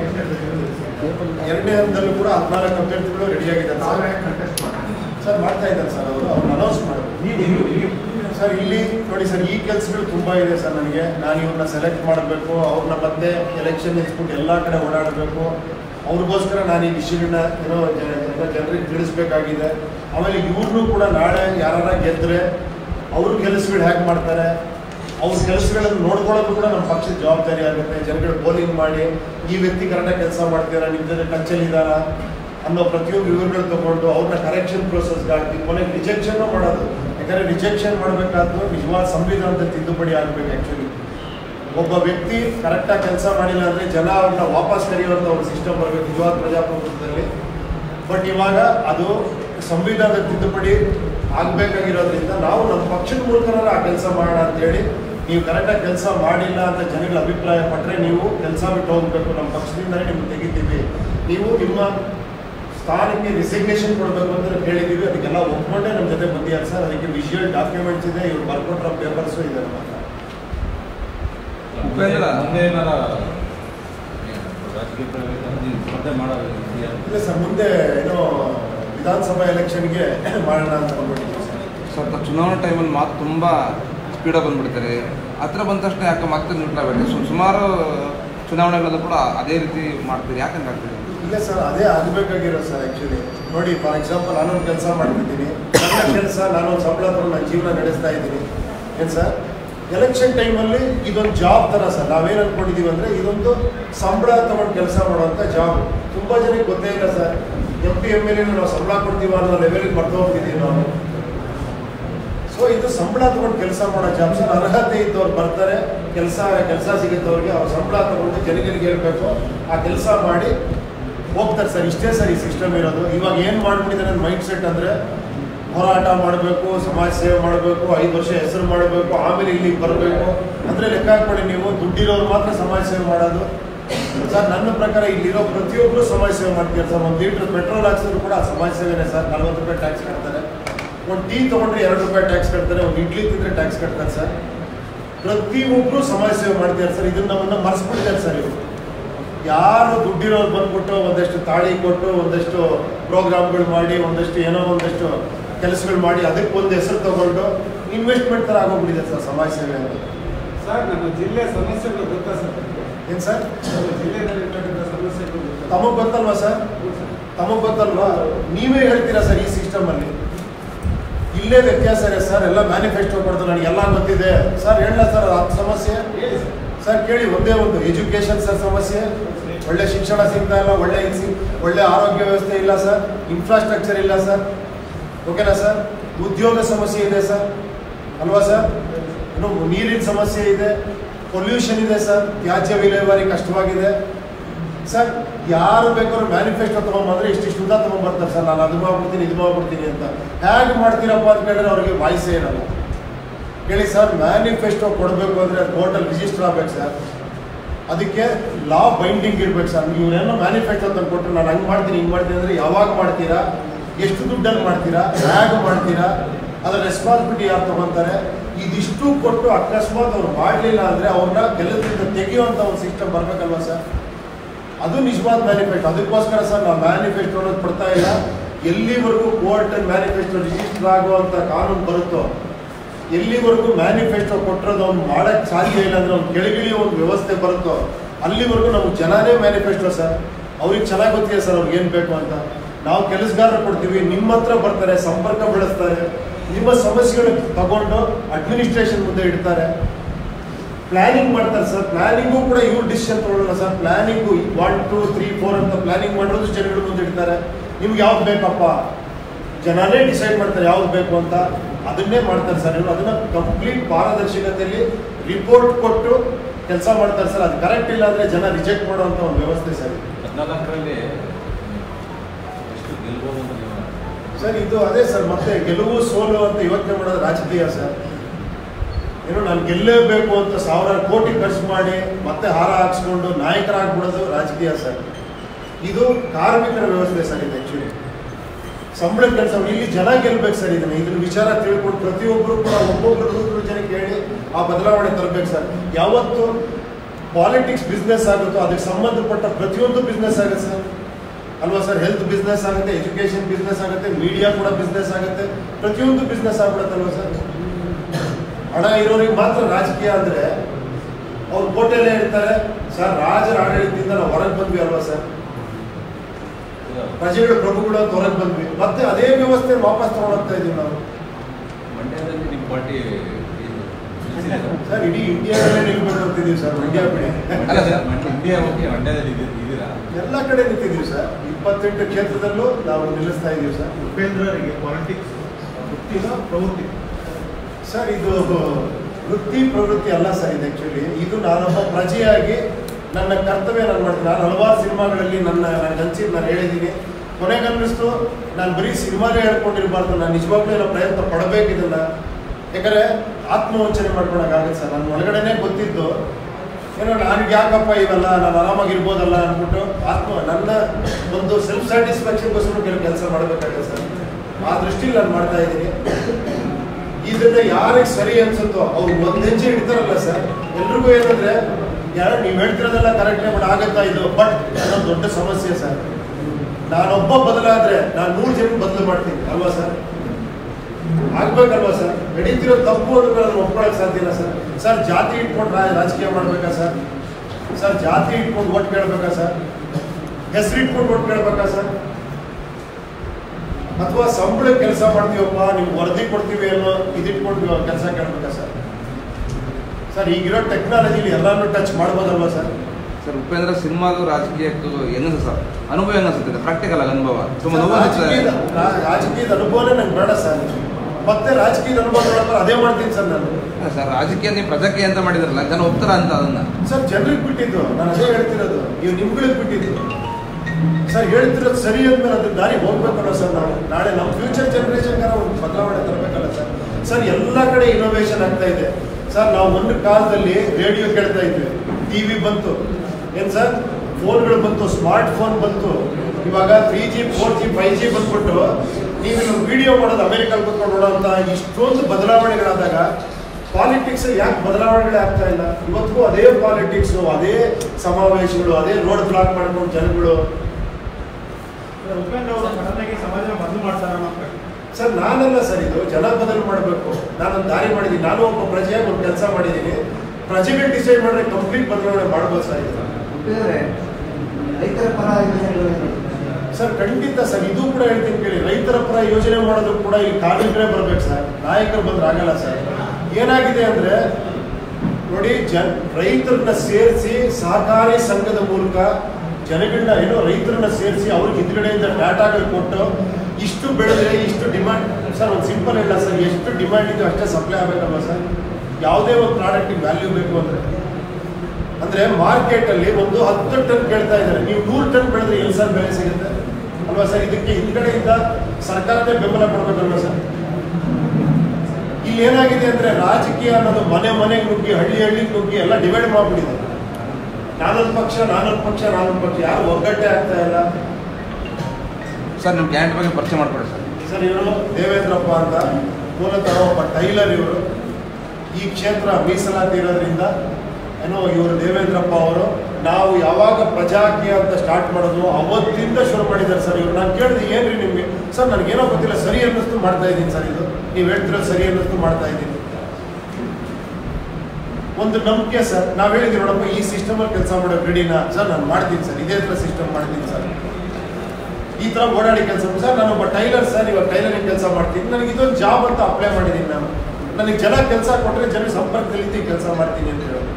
[SPEAKER 1] ಎರಡನೇ ಹಂತದಲ್ಲೂ ಕೂಡ ಹದಿನಾಲ್ಕು ಅಭ್ಯರ್ಥಿಗಳು ರೆಡಿಯಾಗಿದ್ದಾರೆ ಸರ್. ಮಾಡ್ತಾ ಇದ್ದಾರೆ ಸರ್ ಅವರು, ಅವ್ರನ್ನ ಅನೌನ್ಸ್ ಮಾಡೋದು ಸರ್. ಇಲ್ಲಿ ನೋಡಿ ಸರ್, ಈ ಕೆಲಸಗಳು ತುಂಬ ಇದೆ ಸರ್ ನನಗೆ. ನಾನು ಇವ್ರನ್ನ ಸೆಲೆಕ್ಟ್ ಮಾಡಬೇಕು, ಅವ್ರನ್ನ ಮತ್ತೆ ಎಲೆಕ್ಷನ್ ನಿಲ್ಸ್ಬಿಟ್ಟು ಎಲ್ಲ ಕಡೆ ಓಡಾಡಬೇಕು. ಅವ್ರಿಗೋಸ್ಕರ ನಾನು ಈ ವಿಷಯಗಳನ್ನ ಏನೋ ಜನರಿಗೆ ತಿಳಿಸ್ಬೇಕಾಗಿದೆ. ಆಮೇಲೆ ಇವ್ರನ್ನೂ ಕೂಡ ನಾಳೆ ಯಾರಾರ ಗೆದ್ದರೆ ಅವ್ರ ಕೆಲಸಗಳು ಹೇಗೆ ಮಾಡ್ತಾರೆ, ಅವ್ರ ಕೆಲಸಗಳನ್ನು ನೋಡ್ಕೊಳ್ಳೋದು ಕೂಡ ನಮ್ಮ ಪಕ್ಷದ ಜವಾಬ್ದಾರಿ ಆಗುತ್ತೆ. ಜನಗಳು ಪೋಲಿಂಗ್ ಮಾಡಿ ಈ ವ್ಯಕ್ತಿ ಕರೆಕ್ಟಾಗಿ ಕೆಲಸ ಮಾಡ್ತೀರಾ, ನಿಮ್ಮ ಜೊತೆ ಟಚ್ಚಲ್ಲಿದ್ದಾರಾ ಅನ್ನೋ ಪ್ರತಿಯೊಂದು ವಿವರಗಳು ತೊಗೊಂಡು ಅವ್ರನ್ನ ಕರೆಕ್ಷನ್ ಪ್ರೋಸೆಸ್ಗೆ ಹಾಕಿ ಕೊನೆಗೆ ರಿಜೆಕ್ಷನ್ನು ಮಾಡೋದು. ಯಾಕಂದರೆ ರಿಜೆಕ್ಷನ್ ಮಾಡಬೇಕಾದ್ರು ನಿಜವಾದ ಸಂವಿಧಾನದ ತಿದ್ದುಪಡಿ ಆಗಬೇಕು. ಆ್ಯಕ್ಚುಲಿ ಒಬ್ಬ ವ್ಯಕ್ತಿ ಕರೆಕ್ಟಾಗಿ ಕೆಲಸ ಮಾಡಿಲ್ಲ ಅಂದರೆ ಜನ ಅವ್ರನ್ನ ವಾಪಸ್ ಕರೆಯುವಂಥ ಒಂದು ಸಿಸ್ಟಮ್ ಬರಬೇಕು ನಿಜವಾದ ಪ್ರಜಾಪ್ರಭುತ್ವದಲ್ಲಿ. ಬಟ್ ಇವಾಗ ಅದು ಸಂವಿಧಾನದ ತಿದ್ದುಪಡಿ ಆಗಬೇಕಾಗಿರೋದ್ರಿಂದ ನಾವು ನಮ್ಮ ಪಕ್ಷದ ಮೂಲಕ ಆ ಕೆಲಸ ಮಾಡೋಣ ಅಂತೇಳಿ, ನೀವು ಕರೆಕ್ಟಾಗಿ ಕೆಲಸ ಮಾಡಿಲ್ಲ ಅಂತ ಜನಗಳ ಅಭಿಪ್ರಾಯ ಪಟ್ಟರೆ ನೀವು ಕೆಲಸ ಬಿಟ್ಟು ಹೋಗಬೇಕು, ನಮ್ಮ ಪಕ್ಷದಿಂದಲೇ ನಿಮ್ಗೆ ತೆಗಿತೀವಿ, ನೀವು ನಿಮ್ಮ ಸ್ಥಾನಕ್ಕೆ ರಿಸಿಗ್ನೇಷನ್ ಕೊಡಬೇಕು ಅಂತ ಹೇಳಿದ್ದೀವಿ. ಅದಕ್ಕೆಲ್ಲ ಒಪ್ಕೊಂಡೇ ನಮ್ಮ ಜೊತೆ ಬಂದಿದ್ದಾರೆ ಸರ್. ಅದಕ್ಕೆ ವಿಷುವಲ್ ಡಾಕ್ಯುಮೆಂಟ್ಸ್ ಇದೆ, ಇವ್ರು ಬರ್ಕೊಟ್ರ ಪೇಪರ್ಸು ಇದೆ ನಮ್ಮ ಹತ್ರ.
[SPEAKER 3] ಉಪೇಂದ್ರ ಮುಂದೆ ಏನಾರ ಸ್ಪರ್ಧೆ ಮಾಡೋದು
[SPEAKER 1] ಇಲ್ಲ ಸರ್, ಮುಂದೆ ಏನೋ ವಿಧಾನಸಭಾ ಎಲೆಕ್ಷನ್ಗೆ ಮಾಡೋಣ ಅಂತ ಅಂದ್ಬಿಟ್ಟಿದ್ದೀವಿ ಸರ್.
[SPEAKER 3] ಸ್ವಲ್ಪ ಚುನಾವಣೆ ಟೈಮಲ್ಲಿ ಮಾತು ತುಂಬ ಸ್ಪೀಡಾಗಿ ಬಂದುಬಿಡ್ತಾರೆ. ಹತ್ರ ಬಂದ ತಕ್ಷಣ ಯಾಕೆ ಮತ್ತೆ ನಿಲ್ಟಾಗಬೇಕು? ಸುಮಾರು ಚುನಾವಣೆಗಳಲ್ಲೂ ಕೂಡ ಅದೇ ರೀತಿ ಮಾಡ್ತೀರಿ, ಯಾಕಂತ ಆಗ್ತೀರಿ?
[SPEAKER 1] ಇಲ್ಲ ಸರ್, ಅದೇ ಆಗಬೇಕಾಗಿರೋ ಸರ್. ಆ್ಯಕ್ಚುಲಿ ನೋಡಿ, ಫಾರ್ ಎಕ್ಸಾಂಪಲ್ ನಾನೊಂದು ಕೆಲಸ ಮಾಡ್ತಿದ್ದೀನಿ, ನನ್ನ ಕೆಲಸ ನಾನೊಂದು ಸಂಬಳ ತಗೊಂಡು ನಾನು ಜೀವನ ನಡೆಸ್ತಾ ಇದ್ದೀನಿ ಏನು ಸರ್. ಎಲೆಕ್ಷನ್ ಟೈಮಲ್ಲಿ ಇದೊಂದು ಜಾಬ್ ಥರ ಸರ್. ನಾವೇನು ಅಂದ್ಕೊಂಡಿದ್ದೀವಿ ಅಂದರೆ ಇದೊಂದು ಸಂಬಳ ತೊಗೊಂಡು ಕೆಲಸ ಮಾಡುವಂಥ ಜಾಬ್. ತುಂಬ ಜನಕ್ಕೆ ಗೊತ್ತೇ ಇಲ್ಲ sir. M P M L A ನಾವು ಸಂಬಳ ಕೊಡ್ತೀವ ಅನ್ನೋ ಲೆವೆಲ್ಗೆ ಬರ್ತಾ ಹೋಗ್ತಿದ್ದೀವಿ ನಾವು. ಸೊ ಇದು ಸಂಬಳ ತೊಗೊಂಡು ಕೆಲಸ ಮಾಡೋ ಜಾಬ್ ಸರ್. ಅರ್ಹತೆ ಇದ್ದವ್ರು ಬರ್ತಾರೆ, ಕೆಲಸ ಕೆಲಸ ಸಿಗುತ್ತವ್ರಿಗೆ ಅವ್ರು ಸಂಬಳ ತೊಗೊಂಡು ಜನಗಳಿಗೆ ಹೇಳ್ಬೇಕು, ಆ ಕೆಲಸ ಮಾಡಿ ಹೋಗ್ತಾರೆ ಸರ್. ಇಷ್ಟೇ ಸರ್ ಈ ಸಿಸ್ಟಮ್ ಇರೋದು. ಇವಾಗ ಏನು ಮಾಡ್ಬಿಟ್ಟಿದ್ದಾರೆ ನನ್ನ ಮೈಂಡ್ ಸೆಟ್ ಅಂದರೆ, ಹೋರಾಟ ಮಾಡಬೇಕು, ಸಮಾಜ ಸೇವೆ ಮಾಡಬೇಕು, ಐದು ವರ್ಷ ಹೆಸರು ಮಾಡಬೇಕು, ಆಮೇಲೆ ಇಲ್ಲಿಗೆ ಬರಬೇಕು ಅಂದರೆ ಲೆಕ್ಕ ಹಾಕ್ಕೊಳ್ಳಿ ನೀವು. ದುಡ್ಡಿರೋರು ಮಾತ್ರ ಸಮಾಜ ಸೇವೆ ಮಾಡೋದು ಸರ್. ನನ್ನ ಪ್ರಕಾರ ಇಲ್ಲಿರೋ ಪ್ರತಿಯೊಬ್ಬರು ಸಮಾಜ ಸೇವೆ ಮಾಡ್ತಾರೆ ಸರ್. ಒಂದು ಲೀಟ್ರ್ ಪೆಟ್ರೋಲ್ ಹಾಕ್ಸಿದ್ರು ಕೂಡ ಸಮಾಜ ಸೇವೆನೇ ಸರ್. ನಲ್ವತ್ತು ರೂಪಾಯಿ ಟ್ಯಾಕ್ಸ್ ಕಟ್ತಾರೆ. ಒಂದು ಟೀ ತೊಗೊಂಡ್ರೆ ಎರಡು ರೂಪಾಯಿ ಟ್ಯಾಕ್ಸ್ ಕಟ್ತಾರೆ. ಒಂದು ಇಡ್ಲಿ ತಿಂದರೆ ಟ್ಯಾಕ್ಸ್ ಕಟ್ತಾರೆ ಸರ್. ಪ್ರತಿಯೊಬ್ಬರು ಸಮಾಜ ಸೇವೆ ಮಾಡ್ತಾರೆ ಸರ್. ಇದನ್ನು ನಮ್ಮನ್ನು ಮರೆಸ್ಬಿಟ್ಟಿದ್ದಾರೆ ಸರ್ ಇವರು. ಯಾರು ದುಡ್ಡಿರೋರು ಬಂದ್ಬಿಟ್ಟು ಒಂದಷ್ಟು ತಾಳಿ ಕೊಟ್ಟು ಒಂದಷ್ಟು ಪ್ರೋಗ್ರಾಮ್ಗಳು ಮಾಡಿ ಒಂದಷ್ಟು ಏನೋ ಒಂದಷ್ಟು ಕೆಲಸಗಳು ಮಾಡಿ ಅದಕ್ಕೆ ಒಂದು ಹೆಸರು ತಗೊಂಡು ಇನ್ವೆಸ್ಟ್ಮೆಂಟ್ ಥರ ಆಗೋಗ್ಬಿಟ್ಟಿದೆ ಸರ್ ಸಮಾಜ ಸೇವೆ ಅಂತ.
[SPEAKER 2] ಸರ್, ನಮ್ಮ ಜಿಲ್ಲೆ ಸಮಸ್ಯೆಗಳು ಗೊತ್ತಾ ಸರ್?
[SPEAKER 1] ಏನು ಸರ್,
[SPEAKER 2] ನಮ್ಮ ಜಿಲ್ಲೆಯಲ್ಲಿ ಇರ್ತಕ್ಕಂಥ ಸಮಸ್ಯೆಗಳು
[SPEAKER 1] ತಮಗೆ ಗೊತ್ತಲ್ವಾ ಸರ್? ತಮಗೆ ಗೊತ್ತಲ್ವಾ? ನೀವೇ ಹೇಳ್ತೀರಾ ಸರ್. ಈ ಸಿಸ್ಟಮಲ್ಲಿ ಇಲ್ಲೇ ವ್ಯತ್ಯಾಸ ಇದೆ ಸರ್. ಎಲ್ಲ ಮ್ಯಾನಿಫೆಸ್ಟೋ ಕೊಡ್ತಾರೆ, ನನಗೆ ಎಲ್ಲ ಗೊತ್ತಿದೆ ಸರ್. ಹೇಳ ಸರ್, ಅದು ಸಮಸ್ಯೆ ಸರ್. ಕೇಳಿ, ಒಂದೇ ಒಂದು ಎಜುಕೇಷನ್ ಸರ್ ಸಮಸ್ಯೆ. ಒಳ್ಳೆ ಶಿಕ್ಷಣ ಸಿಗ್ತಾ ಇಲ್ಲ, ಒಳ್ಳೆ ಇನ್ಸಿ ಒಳ್ಳೆ ಆರೋಗ್ಯ ವ್ಯವಸ್ಥೆ ಇಲ್ಲ ಸರ್, ಇನ್ಫ್ರಾಸ್ಟ್ರಕ್ಚರ್ ಇಲ್ಲ ಸರ್. ಓಕೆನಾ ಸರ್? ಉದ್ಯೋಗ ಸಮಸ್ಯೆ ಇದೆ ಸರ್, ಅಲ್ವಾ ಸರ್? ಇನ್ನು ನೀರಿನ ಸಮಸ್ಯೆ ಇದೆ, ಪೊಲ್ಯೂಷನ್ ಇದೆ ಸರ್, ತ್ಯಾಜ್ಯ ವಿಲೇವಾರಿ ಕಷ್ಟವಾಗಿದೆ ಸರ್. ಯಾರು ಬೇಕಾದ್ರೂ ಮ್ಯಾನಿಫೆಸ್ಟೋ ತೊಗೊಂಬಂದ್ರೆ ಇಷ್ಟಿಷ್ಟು ಉದ್ದ ತೊಗೊಂಡ್ಬರ್ತಾರೆ ಸರ್. ನಾನು ಅದು ಮಾಡ್ಬಿಡ್ತೀನಿ ಇದು ಮಾಡ್ಬಿಡ್ತೀನಿ ಅಂತ. ಹೇಗೆ ಮಾಡ್ತೀರಪ್ಪ ಅಂತ ಕೇಳಿದ್ರೆ ಅವ್ರಿಗೆ ವಾಯ್ಸೇ ಇರಲ್ಲ. ಹೇಳಿ ಸರ್, ಮ್ಯಾನಿಫೆಸ್ಟೋ ಕೊಡಬೇಕು ಅಂದರೆ ಅದು ಕೋರ್ಟಲ್ಲಿ ರಿಜಿಸ್ಟರ್ ಆಗ್ಬೇಕು ಸರ್. ಅದಕ್ಕೆ ಲಾ ಬೈಂಡಿಂಗ್ ಇರ್ಬೇಕು ಸರ್. ನೀವು ಏನೋ ಮ್ಯಾನಿಫೆಸ್ಟೋ ತಂದು ಕೊಟ್ಟರೆ ನಾನು ಹಂಗೆ ಮಾಡ್ತೀನಿ ಹಿಂಗೆ ಮಾಡ್ತೀನಿ ಅಂದರೆ ಯಾವಾಗ ಮಾಡ್ತೀರಾ, ಎಷ್ಟು ದುಡ್ಡಲ್ಲಿ ಮಾಡ್ತೀರಾ, ಹೇಗೆ ಮಾಡ್ತೀರಾ, ಅದರ ರೆಸ್ಪಾನ್ಸಿಬಿಲಿಟಿ ಯಾರು ತೊಗೊತಾರೆ, ಇದಿಷ್ಟು ಕೊಟ್ಟು ಅಕಸ್ಮಾತ್ ಅವ್ರು ಮಾಡಲಿಲ್ಲ ಅಂದರೆ ಅವ್ರನ್ನ ಕೆಲಸದಿಂದ ತೆಗೆಯುವಂಥ ಒಂದು ಸಿಸ್ಟಮ್ ಬರಬೇಕಲ್ವ ಸರ್. ಅದು ನಿಜವಾದ ಮ್ಯಾನಿಫೆಸ್ಟೋ. ಅದಕ್ಕೋಸ್ಕರ ಸರ್ ನಾವು ಮ್ಯಾನಿಫೆಸ್ಟೋ ಅನ್ನೋದು ಕೊಡ್ತಾ ಇಲ್ಲ. ಎಲ್ಲಿವರೆಗೂ ಕೋರ್ಟಲ್ಲಿ ಮ್ಯಾನಿಫೆಸ್ಟೋ ರಿಜಿಸ್ಟರ್ ಆಗುವಂಥ ಕಾನೂನು ಬರುತ್ತೋ, ಎಲ್ಲಿವರೆಗೂ ಮ್ಯಾನಿಫೆಸ್ಟೋ ಕೊಟ್ಟಿರೋದು ಅವ್ನು ಮಾಡೋಕ್ಕೆ ಸಾಧ್ಯ ಇಲ್ಲ ಅಂದರೆ ಅವ್ನು ಕೆಳಗಿಳಿಯೋ ಒಂದು ವ್ಯವಸ್ಥೆ ಬರುತ್ತೋ ಅಲ್ಲಿವರೆಗೂ ನಮ್ಗೆ ಜನನೇ ಮ್ಯಾನಿಫೆಸ್ಟೋ ಸರ್. ಅವ್ರಿಗೆ ಚೆನ್ನಾಗಿ ಗೊತ್ತಿದೆ ಸರ್ ಅವ್ರಿಗೆ ಏನು ಬೇಕು ಅಂತ. ನಾವು ಕೆಲಸಗಾರರು ಕೊಡ್ತೀವಿ, ನಿಮ್ಮ ಹತ್ರ ಬರ್ತಾರೆ, ಸಂಪರ್ಕ ಬೆಳೆಸ್ತಾರೆ, ನಿಮ್ಮ ಸಮಸ್ಯೆಗಳು ತಗೊಂಡು ಅಡ್ಮಿನಿಸ್ಟ್ರೇಷನ್ ಮುಂದೆ ಇಡ್ತಾರೆ, ಪ್ಲಾನಿಂಗ್ ಮಾಡ್ತಾರೆ ಸರ್. ಪ್ಲಾನಿಂಗು ಕೂಡ ಇವ್ರು ಡಿಸಿಷನ್ ತೊಗೊಳ್ಳಲ್ಲ sir. Planning one two three four ಅಂತ ಪ್ಲಾನಿಂಗ್ ಮಾಡೋದು ಜನಗಳು ಮುಂದೆ ಇಡ್ತಾರೆ. ನಿಮ್ಗೆ ಯಾವ್ದು ಬೇಕಪ್ಪ, ಜನನೇ ಡಿಸೈಡ್ ಮಾಡ್ತಾರೆ ಯಾವ್ದು ಬೇಕು ಅಂತ, ಅದನ್ನೇ ಮಾಡ್ತಾರೆ ಸರ್. ಇವರು ಅದನ್ನು ಕಂಪ್ಲೀಟ್ ಪಾರದರ್ಶಕತೆಯಲ್ಲಿ ರಿಪೋರ್ಟ್ ಕೊಟ್ಟು ಕೆಲಸ ಮಾಡ್ತಾರೆ ಸರ್. ಅದು ಕರೆಕ್ಟ್ ಇಲ್ಲ ಅಂದರೆ ಜನ ರಿಜೆಕ್ಟ್ ಮಾಡುವಂಥ ಒಂದು ವ್ಯವಸ್ಥೆ ಸರ್.
[SPEAKER 3] ಹದಿನಾಲ್ಕರಲ್ಲಿ ಎಷ್ಟು ಗೆಲ್ಬೋದು
[SPEAKER 1] ಸರ್? ಇದು ಅದೇ ಸರ್, ಮತ್ತೆ ಗೆಲುವು ಸೋಲು ಅಂತ ಯೋಚನೆ ಮಾಡೋದು ರಾಜಕೀಯ ಸರ್. ಏನು ನಾನು ಗೆಲ್ಲೇಬೇಕು ಅಂತ ಸಾವಿರಾರು ಕೋಟಿ ಖರ್ಚು ಮಾಡಿ ಮತ್ತೆ ಹಾರ ಹಾಕ್ಸ್ಕೊಂಡು ನಾಯಕರಾಗ್ಬಿಡೋದು ರಾಜಕೀಯ ಸರ್. ಇದು ಕಾರ್ಮಿಕರ ವ್ಯವಸ್ಥೆ ಸರ್. ಇದು ಆ್ಯಕ್ಚುಲಿ ಸಂಬಳ ಕೆಲಸ. ಇಲ್ಲಿ ಜನ ಗೆಲ್ಬೇಕು ಸರ್. ಇದನ್ನು ಇದನ್ನ ವಿಚಾರ ತಿಳ್ಕೊಂಡು ಪ್ರತಿಯೊಬ್ಬರು ಕೂಡ ಒಬ್ಬೊಬ್ಬರು ನೂರು ಜನಕ್ಕೆ ಹೇಳಿ ಆ ಬದಲಾವಣೆ ತರಬೇಕು ಸರ್. ಯಾವತ್ತು ಪಾಲಿಟಿಕ್ಸ್ ಬಿಸ್ನೆಸ್ ಆಗುತ್ತೋ ಅದಕ್ಕೆ ಸಂಬಂಧಪಟ್ಟ ಪ್ರತಿಯೊಂದು ಬಿಸ್ನೆಸ್ ಆಗುತ್ತೆ ಸರ್, ಅಲ್ವಾ ಸರ್? ಹೆಲ್ತ್ ಬಿಸ್ನೆಸ್ ಆಗುತ್ತೆ, ಎಜುಕೇಷನ್ ಬಿಸ್ನೆಸ್ ಆಗುತ್ತೆ, ಮೀಡಿಯಾ ಕೂಡ ಬಿಸ್ನೆಸ್ ಆಗುತ್ತೆ, ಪ್ರತಿಯೊಂದು ಬಿಸ್ನೆಸ್ ಆಗ್ಬಿಡುತ್ತಲ್ವ ಸರ್? ಹಣ ಇರೋರಿಗೆ ಮಾತ್ರ ರಾಜಕೀಯ ಅಂದರೆ ಅವ್ರು ಕೋಟೆಯಲ್ಲೇ ಇರ್ತಾರೆ ಸರ್. ರಾಜರ ಆಡಳಿತದಿಂದ ನಾವು ಹೊರಗೆ ಬಂದ್ವಿ ಅಲ್ವಾ ಸರ್? ಪ್ರಜೆಗಳು ಪ್ರಭುಗಳು ಅಂತ ಹೊರಗೆ ಬಂದ್ವಿ, ಮತ್ತೆ ಅದೇ ವ್ಯವಸ್ಥೆ ವಾಪಸ್ ತಗೊಂಡೋಗ್ತಾ ಇದೀವಿ ನಾವು.
[SPEAKER 3] ಮಂಡ್ಯದಲ್ಲಿ ನಿಮ್ಮ ಪಾರ್ಟಿ
[SPEAKER 1] ಸರ್ ಇಡೀ ಇಂಡಿಯಾದಲ್ಲೇ ನಿಲ್ಬೇಕು ಅಂತಿದ್ದೀವಿ ಸರ್. ಮಂಡ್ಯ ಬಿಡಿ,
[SPEAKER 3] ಇಂಡಿಯಾ ಮಂಡ್ಯದಲ್ಲಿ ಇದ್ದೀರಾ?
[SPEAKER 1] ಎಲ್ಲ ಕಡೆ ನಿಂತಿದ್ದೀವಿ ಸರ್. ಇಪ್ಪತ್ತೆಂಟು ಕ್ಷೇತ್ರದಲ್ಲೂ ನಾವು ನಿಲ್ಲಿಸ್ತಾ ಇದ್ದೀವಿ ಸರ್.
[SPEAKER 2] ಉಪೇಂದ್ರರಿಗೆ ಪಾಲಿಟಿಕ್ಸ್ ಗೊತ್ತಿಲ್ಲ, ಪ್ರವೃತ್ತಿ
[SPEAKER 1] ಸರ್ ಇದು ವೃತ್ತಿ ಪ್ರವೃತ್ತಿ ಅಲ್ಲ ಸರ್ ಇದು ಆ್ಯಕ್ಚುಲಿ. ಇದು ನಾನೊಬ್ಬ ಪ್ರಜೆಯಾಗಿ ನನ್ನ ಕರ್ತವ್ಯ ನಾನು ಮಾಡ್ತೀನಿ. ನಾನು ಹಲವಾರು ಸಿನಿಮಾಗಳಲ್ಲಿ ನನ್ನ ನನಗೆ ಅನ್ಸಿದ್ದು ನಾನು ಹೇಳಿದ್ದೀನಿ. ಕೊನೆಗನ್ನಿಸ್ತು ನಾನು ಬರೀ ಸಿನಿಮಾನೇ ಹೇಳ್ಕೊಂಡಿರಬಾರ್ದು, ನಾನು ನಿಜವಾಗ್ಲೂ ಏನೋ ಪ್ರಯತ್ನ ಪಡಬೇಕು ಇದನ್ನು. ಯಾಕಂದರೆ ಆತ್ಮವಂಚನೆ ಮಾಡ್ಕೊಳಕ್ಕಾಗುತ್ತೆ ಸರ್. ನನ್ನ ಒಳಗಡೆನೇ ಗೊತ್ತಿದ್ದು ಏನೋ ನನಗೆ ಯಾಕಪ್ಪ ಇವೆಲ್ಲ ನಾನು ಆರಾಮಾಗಿರ್ಬೋದಲ್ಲ ಅಂದ್ಬಿಟ್ಟು ಆತ್ಮ ನನ್ನ ಒಂದು ಸೆಲ್ಫ್ ಸ್ಯಾಟಿಸ್ಫ್ಯಾಕ್ಷನ್ಗೋಸ್ಕರ ಕೆಲವು ಕೆಲಸ ಮಾಡಬೇಕಾಗುತ್ತೆ ಸರ್. ಆ ದೃಷ್ಟಿಲಿ ನಾನು ಮಾಡ್ತಾ ಇದ್ದೀನಿ. ಇದನ್ನ ಯಾರಿಗೆ ಸರಿ ಅನ್ಸುತ್ತೋ ಅವ್ರು ಒಂದು ಹೆಜ್ಜೆ ಇಡ್ತಾರಲ್ಲ ಸರ್. ಎಲ್ರಿಗೂ ಏನಂದ್ರೆ ಯಾರು ನೀವು ಹೇಳ್ತಿರೋದೆಲ್ಲ ಕರೆಕ್ಟೇ ಬಟ್ ಆಗತ್ತಾ ಇದು, ಬಟ್ ಅದೊಂದು ದೊಡ್ಡ ಸಮಸ್ಯೆ ಸರ್. ನಾನೊಬ್ಬ ಬದಲಾದ್ರೆ ನಾನು ನೂರು ಜನ ಬದಲು ಮಾಡ್ತೀನಿ ಅಲ್ವಾ ಸರ್? ಆಗ್ಬೇಕಲ್ವಾ ಸರ್? ನಡೀತಿರೋ ತಪ್ಪು ಅಂದ್ರೆ ಅದನ್ನು ಒಪ್ಕೊಳಕ್ ಸಾಧ್ಯ ಇಲ್ಲ ಸರ್. ಸರ್ ಜಾತಿ ಇಟ್ಕೊಂಡು ರಾಜಕೀಯ ಮಾಡ್ಬೇಕಾ ಸರ್? ಸರ್ ಜಾತಿ ಇಟ್ಕೊಂಡು ಓಟ್ ಕೇಳ್ಬೇಕಾ ಸರ್? ಹೆಸರು ಇಟ್ಕೊಂಡು ಓಟ್ ಕೇಳ್ಬೇಕಾ ಸರ್? ಅಥವಾ ಸಂಬಳ ಕೆಲಸ ಮಾಡ್ತೀವಪ್ಪ ನಿಮ್ಗೆ ವರದಿ ಕೊಡ್ತೀವಿ ಅನ್ನೋ ಇದಿಟ್ಕೊಂಡು ಕೆಲಸ ಕೇಳ್ಬೇಕಾ ಸರ್? ಸರ್ ಈಗಿರೋ ಟೆಕ್ನಾಲಜಿಲಿ ಎಲ್ಲಾನು ಟಚ್ ಮಾಡ್ಬೋದಲ್ವಾ ಸರ್?
[SPEAKER 3] ಸರ್ ಉಪೇಂದ್ರ ಸಿನಿಮಾದು ರಾಜಕೀಯಕ್ಕೂ ಹೆಂಗಸ ಸರ್ ಅನುಭವ ಹೆಂಗನ್ಸುತ್ತೆ? ಪ್ರಾಕ್ಟಿಕಲ್ ಆಗಿ ಅನುಭವ ತುಂಬ ನೋವು
[SPEAKER 1] ರಾಜಕೀಯದ ಅನುಭವನೇ ನಂಗೆ ಬೇಡ ಸರ್. ಮತ್ತೆ ರಾಜಕೀಯದ ಅನುಭವ ಅದೇ ಮಾಡ್ತೀನಿ ಸರ್ ನಾನು.
[SPEAKER 3] ಸರ್ ರಾಜಕೀಯ ನೀವು ಪ್ರಜಾಕೀಯ ಅಂತ ಮಾಡಿದ್ರಲ್ಲ, ಜನ ಒಪ್ತಾರ ಅಂತ ಅದನ್ನ?
[SPEAKER 1] ಸರ್ ಜನರಿಗೆ ಬಿಟ್ಟಿದ್ದು, ನಾನು ಅದೇ ಹೇಳ್ತಿರೋದು. ಇವು ನಿಮ್ಗಳಿಗೆ ಬಿಟ್ಟಿದ್ದು ಸರ್. ಹೇಳ್ತಿರೋದು ಸರಿ ಅಂದ್ಮೇಲೆ ಅದ್ರ ದಾರಿ ಹೋಗ್ಬೇಕಲ್ಲ ಸರ್. ನಾವು ನಾಳೆ ನಮ್ಮ ಫ್ಯೂಚರ್ ಜನರೇಷನ್ಗಾರ ಒಂದು ಬದಲಾವಣೆ ತರಬೇಕಲ್ಲ ಸರ್. ಸರ್ ಎಲ್ಲ ಕಡೆ ಇನೋವೇಷನ್ ಆಗ್ತಾ ಇದೆ ಸರ್. ನಾವು ಒಂದು ಕಾಲದಲ್ಲಿ ರೇಡಿಯೋ ಕೇಳ್ತಾ ಇದ್ವಿ, ಟಿ ವಿ ಬಂತು, ಏನು ಸರ್ ಫೋನ್ಗಳು ಬಂತು, ಸ್ಮಾರ್ಟ್ ಫೋನ್ ಬಂತು. ಇವಾಗ three G four G five G ಬಂದ್ಬಿಟ್ಟು ನೀವು ವಿಡಿಯೋ ಮಾಡೋದು ಅಮೆರಿಕಲ್ಲಿ ಕೂತ್ಕೊಂಡು ನೋಡೋಂಥ ಇಷ್ಟೊಂದು ಬದಲಾವಣೆಗಳಾದಾಗ ಪಾಲಿಟಿಕ್ಸ್ ಯಾಕೆ ಬದಲಾವಣೆಗಳೇ ಆಗ್ತಾ ಇಲ್ಲ? ಇವತ್ತಿಗೂ ಅದೇ ಪಾಲಿಟಿಕ್ಸು, ಅದೇ ಸಮಾವೇಶಗಳು, ಅದೇ ರೋಡ್ ಬ್ಲಾಕ್ ಮಾಡ್ಕೊಂಡು ಜನಗಳು.
[SPEAKER 2] ಉಪೇಂದ್ರ ಅವರು ಸಡನ್ನಾಗಿ ಸಮಾಜ ಬದಲು ಮಾಡ್ತಾರ
[SPEAKER 1] ಸರ್? ನಾನಲ್ಲ ಸರ್, ಇದು ಜನ ಬದಲು ಮಾಡಬೇಕು. ನಾನೊಂದು ದಾರಿ ಮಾಡಿದ್ದೀನಿ. ನಾನು ಒಬ್ಬ ಪ್ರಜೆಯಾಗಿ ಒಂದು ಕೆಲಸ ಮಾಡಿದ್ದೀನಿ. ಪ್ರಜೆಗಳು ಡಿಸೈಡ್ ಮಾಡಿದ್ರೆ ಕಂಪ್ಲೀಟ್ ಬದಲಾವಣೆ ಮಾಡ್ಬೋದು ಸರ್. ಇದು
[SPEAKER 4] ರೈತರ ಪರ
[SPEAKER 1] ಸರ್ ಖಂಡಿತ ಸರ್. ಇದು ಕೂಡ ಹೇಳ್ತೀನಿ ಕೇಳಿ, ರೈತರ ಪರ ಯೋಜನೆ ಮಾಡೋದು ಕೂಡ ಈ ಕಾರ್ಮಿಕರೇ ಬರ್ಬೇಕು ಸರ್, ನಾಯಕರು ಬಂದ್ರೆ ಆಗಲ್ಲ ಸರ್. ಏನಾಗಿದೆ ಅಂದ್ರೆ ನೋಡಿ, ಜನ್ ರೈತರನ್ನ ಸೇರಿಸಿ ಸಹಕಾರಿ ಸಂಘದ ಮೂಲಕ ಜನಗಳನ್ನ ಏನೋ ರೈತರನ್ನ ಸೇರಿಸಿ ಅವ್ರಿಗೆ ಹಿಂದ್ಗಡೆಯಿಂದ ಡಾಟಾಗಳು ಕೊಟ್ಟು ಇಷ್ಟು ಬೆಳೆದ್ರೆ ಇಷ್ಟು ಡಿಮ್ಯಾಂಡ್ ಸರ್. ಒಂದು ಸಿಂಪಲ್ ಇಲ್ಲ ಸರ್, ಎಷ್ಟು ಡಿಮ್ಯಾಂಡ್ ಇದೆಯೋ ಅಷ್ಟೇ ಸಪ್ಲೈ ಆಗಬೇಕಲ್ವ ಸರ್? ಯಾವುದೇ ಒಂದು ಪ್ರಾಡಕ್ಟಿಗೆ ವ್ಯಾಲ್ಯೂ ಬೇಕು ಅಂದರೆ ಅಂದರೆ ಮಾರ್ಕೆಟಲ್ಲಿ ಒಂದು ಹತ್ತು ಟನ್ ಕೇಳ್ತಾ ಇದ್ದಾರೆ, ನೀವು ನೂರು ಟನ್ ಬೆಳೆದ್ರೆ ಎಲ್ಲಿ ಸರ್ ಬೆಲೆ ಸಿಗುತ್ತೆ ಅಲ್ವಾ ಸರ್? ಇದಕ್ಕೆ ಹಿಂದ್ಗಡೆಯಿಂದ ಸರ್ಕಾರನೇ ಬೆಂಬಲ ಕೊಡಬೇಕಲ್ವ ಸರ್? ಇಲ್ಲಿ ಏನಾಗಿದೆ ಅಂದರೆ ರಾಜಕೀಯ ಅನ್ನೋದು ಮನೆ ಮನೆಗೆ ನುಗ್ಗಿ, ಹಳ್ಳಿ ಹಳ್ಳಿಗೆ ನುಗ್ಗಿ ಎಲ್ಲ ಡಿವೈಡ್ ಮಾಡಿಬಿಟ್ಟಿದೆ. ನಾನೊಂದು ಪಕ್ಷ ನಾನೊಂದು ಪಕ್ಷ ನಾನೊಂದು ಪಕ್ಷ, ಯಾರು ಒಗ್ಗಟ್ಟೆ ಆಗ್ತಾ ಇಲ್ಲ
[SPEAKER 3] ಸರ್. ನಿಮ್ಮ ಕ್ಯಾಂಟ್ ಬಗ್ಗೆ ಪರಿಚಯ ಮಾಡ್ಕೊಡಿ ಸರ್.
[SPEAKER 1] ಸರ್ ಇವರು ದೇವೇಂದ್ರಪ್ಪ ಅಂತ, ಮೂಲತಃ ಒಬ್ಬ ಟೈಲರ್. ಇವರು ಈ ಕ್ಷೇತ್ರ ಮೀಸಲಾತಿ ಇರೋದ್ರಿಂದ ಏನೋ ಇವರು ದೇವೇಂದ್ರಪ್ಪ ಅವರು ನಾವು ಯಾವಾಗ ಪ್ರಜಾಕೀಯ ಅಂತ ಸ್ಟಾರ್ಟ್ ಮಾಡೋದು ಅವತ್ತಿಂದ ಶುರು ಮಾಡಿದ್ದಾರೆ ಸರ್ ಇವರು. ನಾನು ಕೇಳಿದೆ ಏನ್ರಿ ನಿಮಗೆ? ಸರ್ ನನಗೇನೋ ಗೊತ್ತಿಲ್ಲ, ಸರಿ ಅನ್ನಿಸ್ತು ಮಾಡ್ತಾ ಇದ್ದೀನಿ ಸರ್. ಇದು ನೀವು ಹೇಳ್ತಿರೋ ಸರಿ ಅನ್ನಿಸ್ತು ಮಾಡ್ತಾ ಇದ್ದೀನಿ. ಒಂದು ನಂಬಿಕೆ ಸರ್. ನಾವು ಹೇಳಿದ್ವಿ ನೋಡಪ್ಪ ಈ ಸಿಸ್ಟಮಲ್ಲಿ ಕೆಲಸ ಮಾಡೋ ರೆಡಿನಾ ಸರ್? ನಾನು ಮಾಡ್ತೀನಿ ಸರ್, ಇದೇ ಥರ ಸಿಸ್ಟಮ್ ಮಾಡ್ತೀನಿ ಸರ್, ಈ ಥರ ಓಡಾಡಿ ಕೆಲಸ ಸರ್. ನಾನೊಬ್ಬ ಟೈಲರ್ ಸರ್, ಇವಾಗ ಟೈಲರಿಂಗ್ ಕೆಲಸ ಮಾಡ್ತೀನಿ. ನನಗೆ ಇದೊಂದು ಜಾಬ್ ಅಂತ ಅಪ್ಲೈ ಮಾಡಿದ್ದೀನಿ ನಾನು. ನನಗೆ ಜನ ಕೆಲಸ ಕೊಟ್ಟರೆ ಜನ ಸಂಪರ್ಕದಲ್ಲಿ ಕೆಲಸ ಮಾಡ್ತೀನಿ ಅಂತ ಹೇಳೋದು.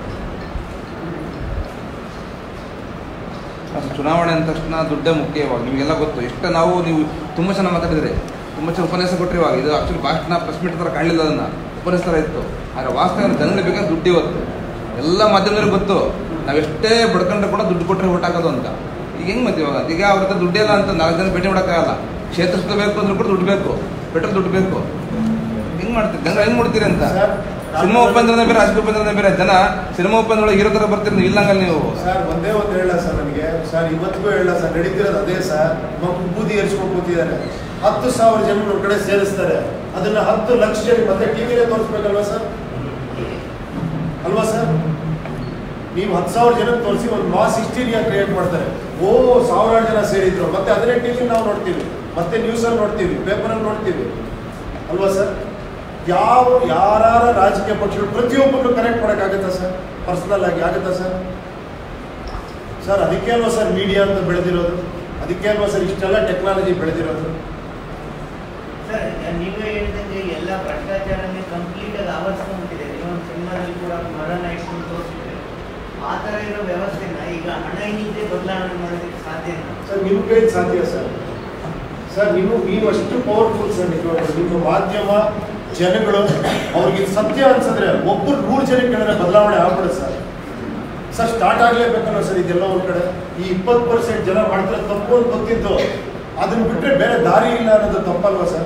[SPEAKER 3] ಚುನಾವಣೆ ಅಂದ ತಕ್ಷಣ ದುಡ್ಡೇ ಮುಖ್ಯ. ಇವಾಗ ನಿಮಗೆಲ್ಲ ಗೊತ್ತು. ಇಷ್ಟ ನಾವು ನೀವು ತುಂಬ ಚೆನ್ನಾಗಿ ಮಾತಾಡಿದ್ರೆ, ತುಂಬ ಚೆನ್ನಾಗಿ ಉಪನ್ಯಾಸ ಕೊಟ್ಟರೆ. ಇವಾಗ ಇದು ಆ್ಯಕ್ಚುಲಿ ಭಾಷಣ ಪ್ರೆಸ್ ಮೀಟ್ ಥರ ಕಾಣಲಿಲ್ಲ, ಅದನ್ನು ಉಪನ್ಯಾಸ ಥರ ಇತ್ತು. ಆದರೆ ವಾಸ್ತವ ಜನಗಳಿಗೆ ಬೇಕಾದ್ರೆ ದುಡ್ಡು ಇವತ್ತು ಎಲ್ಲ ಮಾಧ್ಯಮದವ್ರಿಗೆ ಗೊತ್ತು. ನಾವೆಷ್ಟೇ ಬಡ್ಕೊಂಡ್ರೆ ಕೂಡ ದುಡ್ಡು ಕೊಟ್ಟರೆ ಓಟ್ ಹಾಕೋದು ಅಂತ. ಈಗ ಹೆಂಗೆ ಮತ್ತೆ ಇವಾಗ ಈಗ ಅವ್ರ ಹತ್ರ ದುಡ್ಡಿಲ್ಲ ಅಂತ ನಾಲ್ಕು ಜನ ಭೇಟಿ ಮಾಡೋಕ್ಕಾಗಲ್ಲ. ಕ್ಷೇತ್ರ ಬೇಕು ಅಂದ್ರೂ ಕೂಡ ದುಡ್ಡು ಬೇಕು, ಪೆಟ್ರೋಲ್ ದುಡ್ಡು ಬೇಕು. ಹೆಂಗೆ ಮಾಡ್ತೀರಿ ಜನ? ಹೆಂಗೆ ಮಾಡ್ತೀರಿ ಅಂತ? ಸಿನಿಮಾ ಉಪೇಂದ್ರನೇ ಬೇರೆ, ರಾಜಕೀಯ ಉಪೇಂದ್ರನೇ ಬೇರೆ. ಜನ ಸಿನಿಮಾ ಉಪೇಂದ್ರೊಳಗೆ ಹೀರೋ ಥರ ಬರ್ತೀರಿ ನೀವು, ಇಲ್ಲಂಗಲ್ಲ ನೀವು.
[SPEAKER 1] ಸರ್ ಒಂದೇ ಒಂದು ಹೇಳ ಸರ್ ನನಗೆ ಸರ್, ಇವತ್ತಿಗೂ ಹೇಳ ಸರ್, ನಡೀತಿರೋದು ಅದೇ ಸರ್. ಮಕ್ಕಳು ಬೂದಿ ಏರಿಸ್ಕೊಂಡು ಕೂತಿದ್ದಾರೆ. ಹತ್ತು ಸಾವಿರ ಜನ ಒಂದು ಕಡೆ ಸೇರಿಸ್ತಾರೆ. ಅದನ್ನ ಹತ್ತು ಲಕ್ಷ ಜನ ಮತ್ತೆ ಟಿವಿನೇ ತೋರಿಸ್ಬೇಕಲ್ವಾ ಸರ್? ಅಲ್ವಾ ಸರ್? ನೀವು ಹತ್ತು ಸಾವಿರ ಜನ ತೋರಿಸಿ ಒಂದು ಮಾಸ್ ಹಿಸ್ಟೀರಿಯಾ ಕ್ರಿಯೇಟ್ ಮಾಡ್ತಾರೆ. ಓ ಸಾವಿರಾರು ಜನ ಸೇರಿದ್ರು, ಮತ್ತೆ ಅದನ್ನೇ ಟಿವಿ ನಾವು ನೋಡ್ತೀವಿ, ಮತ್ತೆ ನ್ಯೂಸಲ್ಲಿ ನೋಡ್ತೀವಿ, ಪೇಪರಲ್ಲಿ ನೋಡ್ತೀವಿ ಅಲ್ವಾ ಸರ್? ಯಾವ ಯಾರ ರಾಜಕೀಯ ಪಕ್ಷಗಳು ಪ್ರತಿಯೊಬ್ಬರು ಕನೆಕ್ಟ್ ಮಾಡೋಕ್ಕಾಗತ್ತಾ ಸರ್? ಪರ್ಸನಲ್ ಆಗಿ ಆಗುತ್ತಾ ಸರ್? ಸರ್ ಅದಕ್ಕೆ ಅಲ್ವಾ ಸರ್ ಮೀಡಿಯಾ ಅಂತ ಬೆಳೆದಿರೋದು? ಅದಕ್ಕೆ ಅಲ್ವಾ ಸರ್ ಇಷ್ಟೆಲ್ಲ ಟೆಕ್ನಾಲಜಿ ಬೆಳೆದಿರೋದು?
[SPEAKER 4] ಸರ್ ನೀವೇ ಹೇಳಿದಂಗೆ ಎಲ್ಲ ಭ್ರಷ್ಟಾಚಾರನೇ ಕಂಪ್ಲೀಟ್ ಆಗಿ ಆವರಿಸ್ಕೊಂಡ್ಬಿಟ್ಟಿದೆ. ನೀವೊಂದು ಸಿನಿಮಾದಲ್ಲಿ ಕೂಡ ಮರಣ ಇಟ್ಕೊಂಡು ತೋರಿಸಿದ್ರೆ ಆ ಥರ ಇರೋ ವ್ಯವಸ್ಥೆನ ಈಗ ಹಣ ಏನಿದೆ ಬದಲಾವಣೆ ಮಾಡೋದಕ್ಕೆ ಸಾಧ್ಯ ಇಲ್ಲ
[SPEAKER 1] ಸರ್. ನಿಮ್ಮ ಕೈಲಿ ಸಾಧ್ಯ ಸರ್. ಸರ್ ನೀವು ನೀವು ಅಷ್ಟು ಪವರ್ಫುಲ್ ಸರ್. ನಿಜವಾಗ್ಲೂ ನಿಮ್ಮ ಮಾಧ್ಯಮ ಜನಗಳು ಅವ್ರಿಗೆ ಸತ್ಯ ಅನ್ಸಿದ್ರೆ ಒಬ್ಬರು ನೂರು ಜನಕ್ಕೆ ಕೇಳಿದ್ರೆ ಬದಲಾವಣೆ ಆಗ್ಬಿಡುತ್ತೆ ಸರ್. ಸರ್ ಸ್ಟಾರ್ಟ್ ಆಗಲೇಬೇಕಲ್ಲ ಸರ್ ಇದೆಲ್ಲ ಒಂದು ಕಡೆ. ಈ ಇಪ್ಪತ್ತು ಪರ್ಸೆಂಟ್ ಜನ ಮಾಡ್ತಾರೆ ತಪ್ಪು ಅಂತ ಗೊತ್ತಿದ್ದು ಅದನ್ನು ಬಿಟ್ಟರೆ ಬೇರೆ ದಾರಿ ಇಲ್ಲ ಅನ್ನೋದು ತಪ್ಪಲ್ವಾ ಸರ್?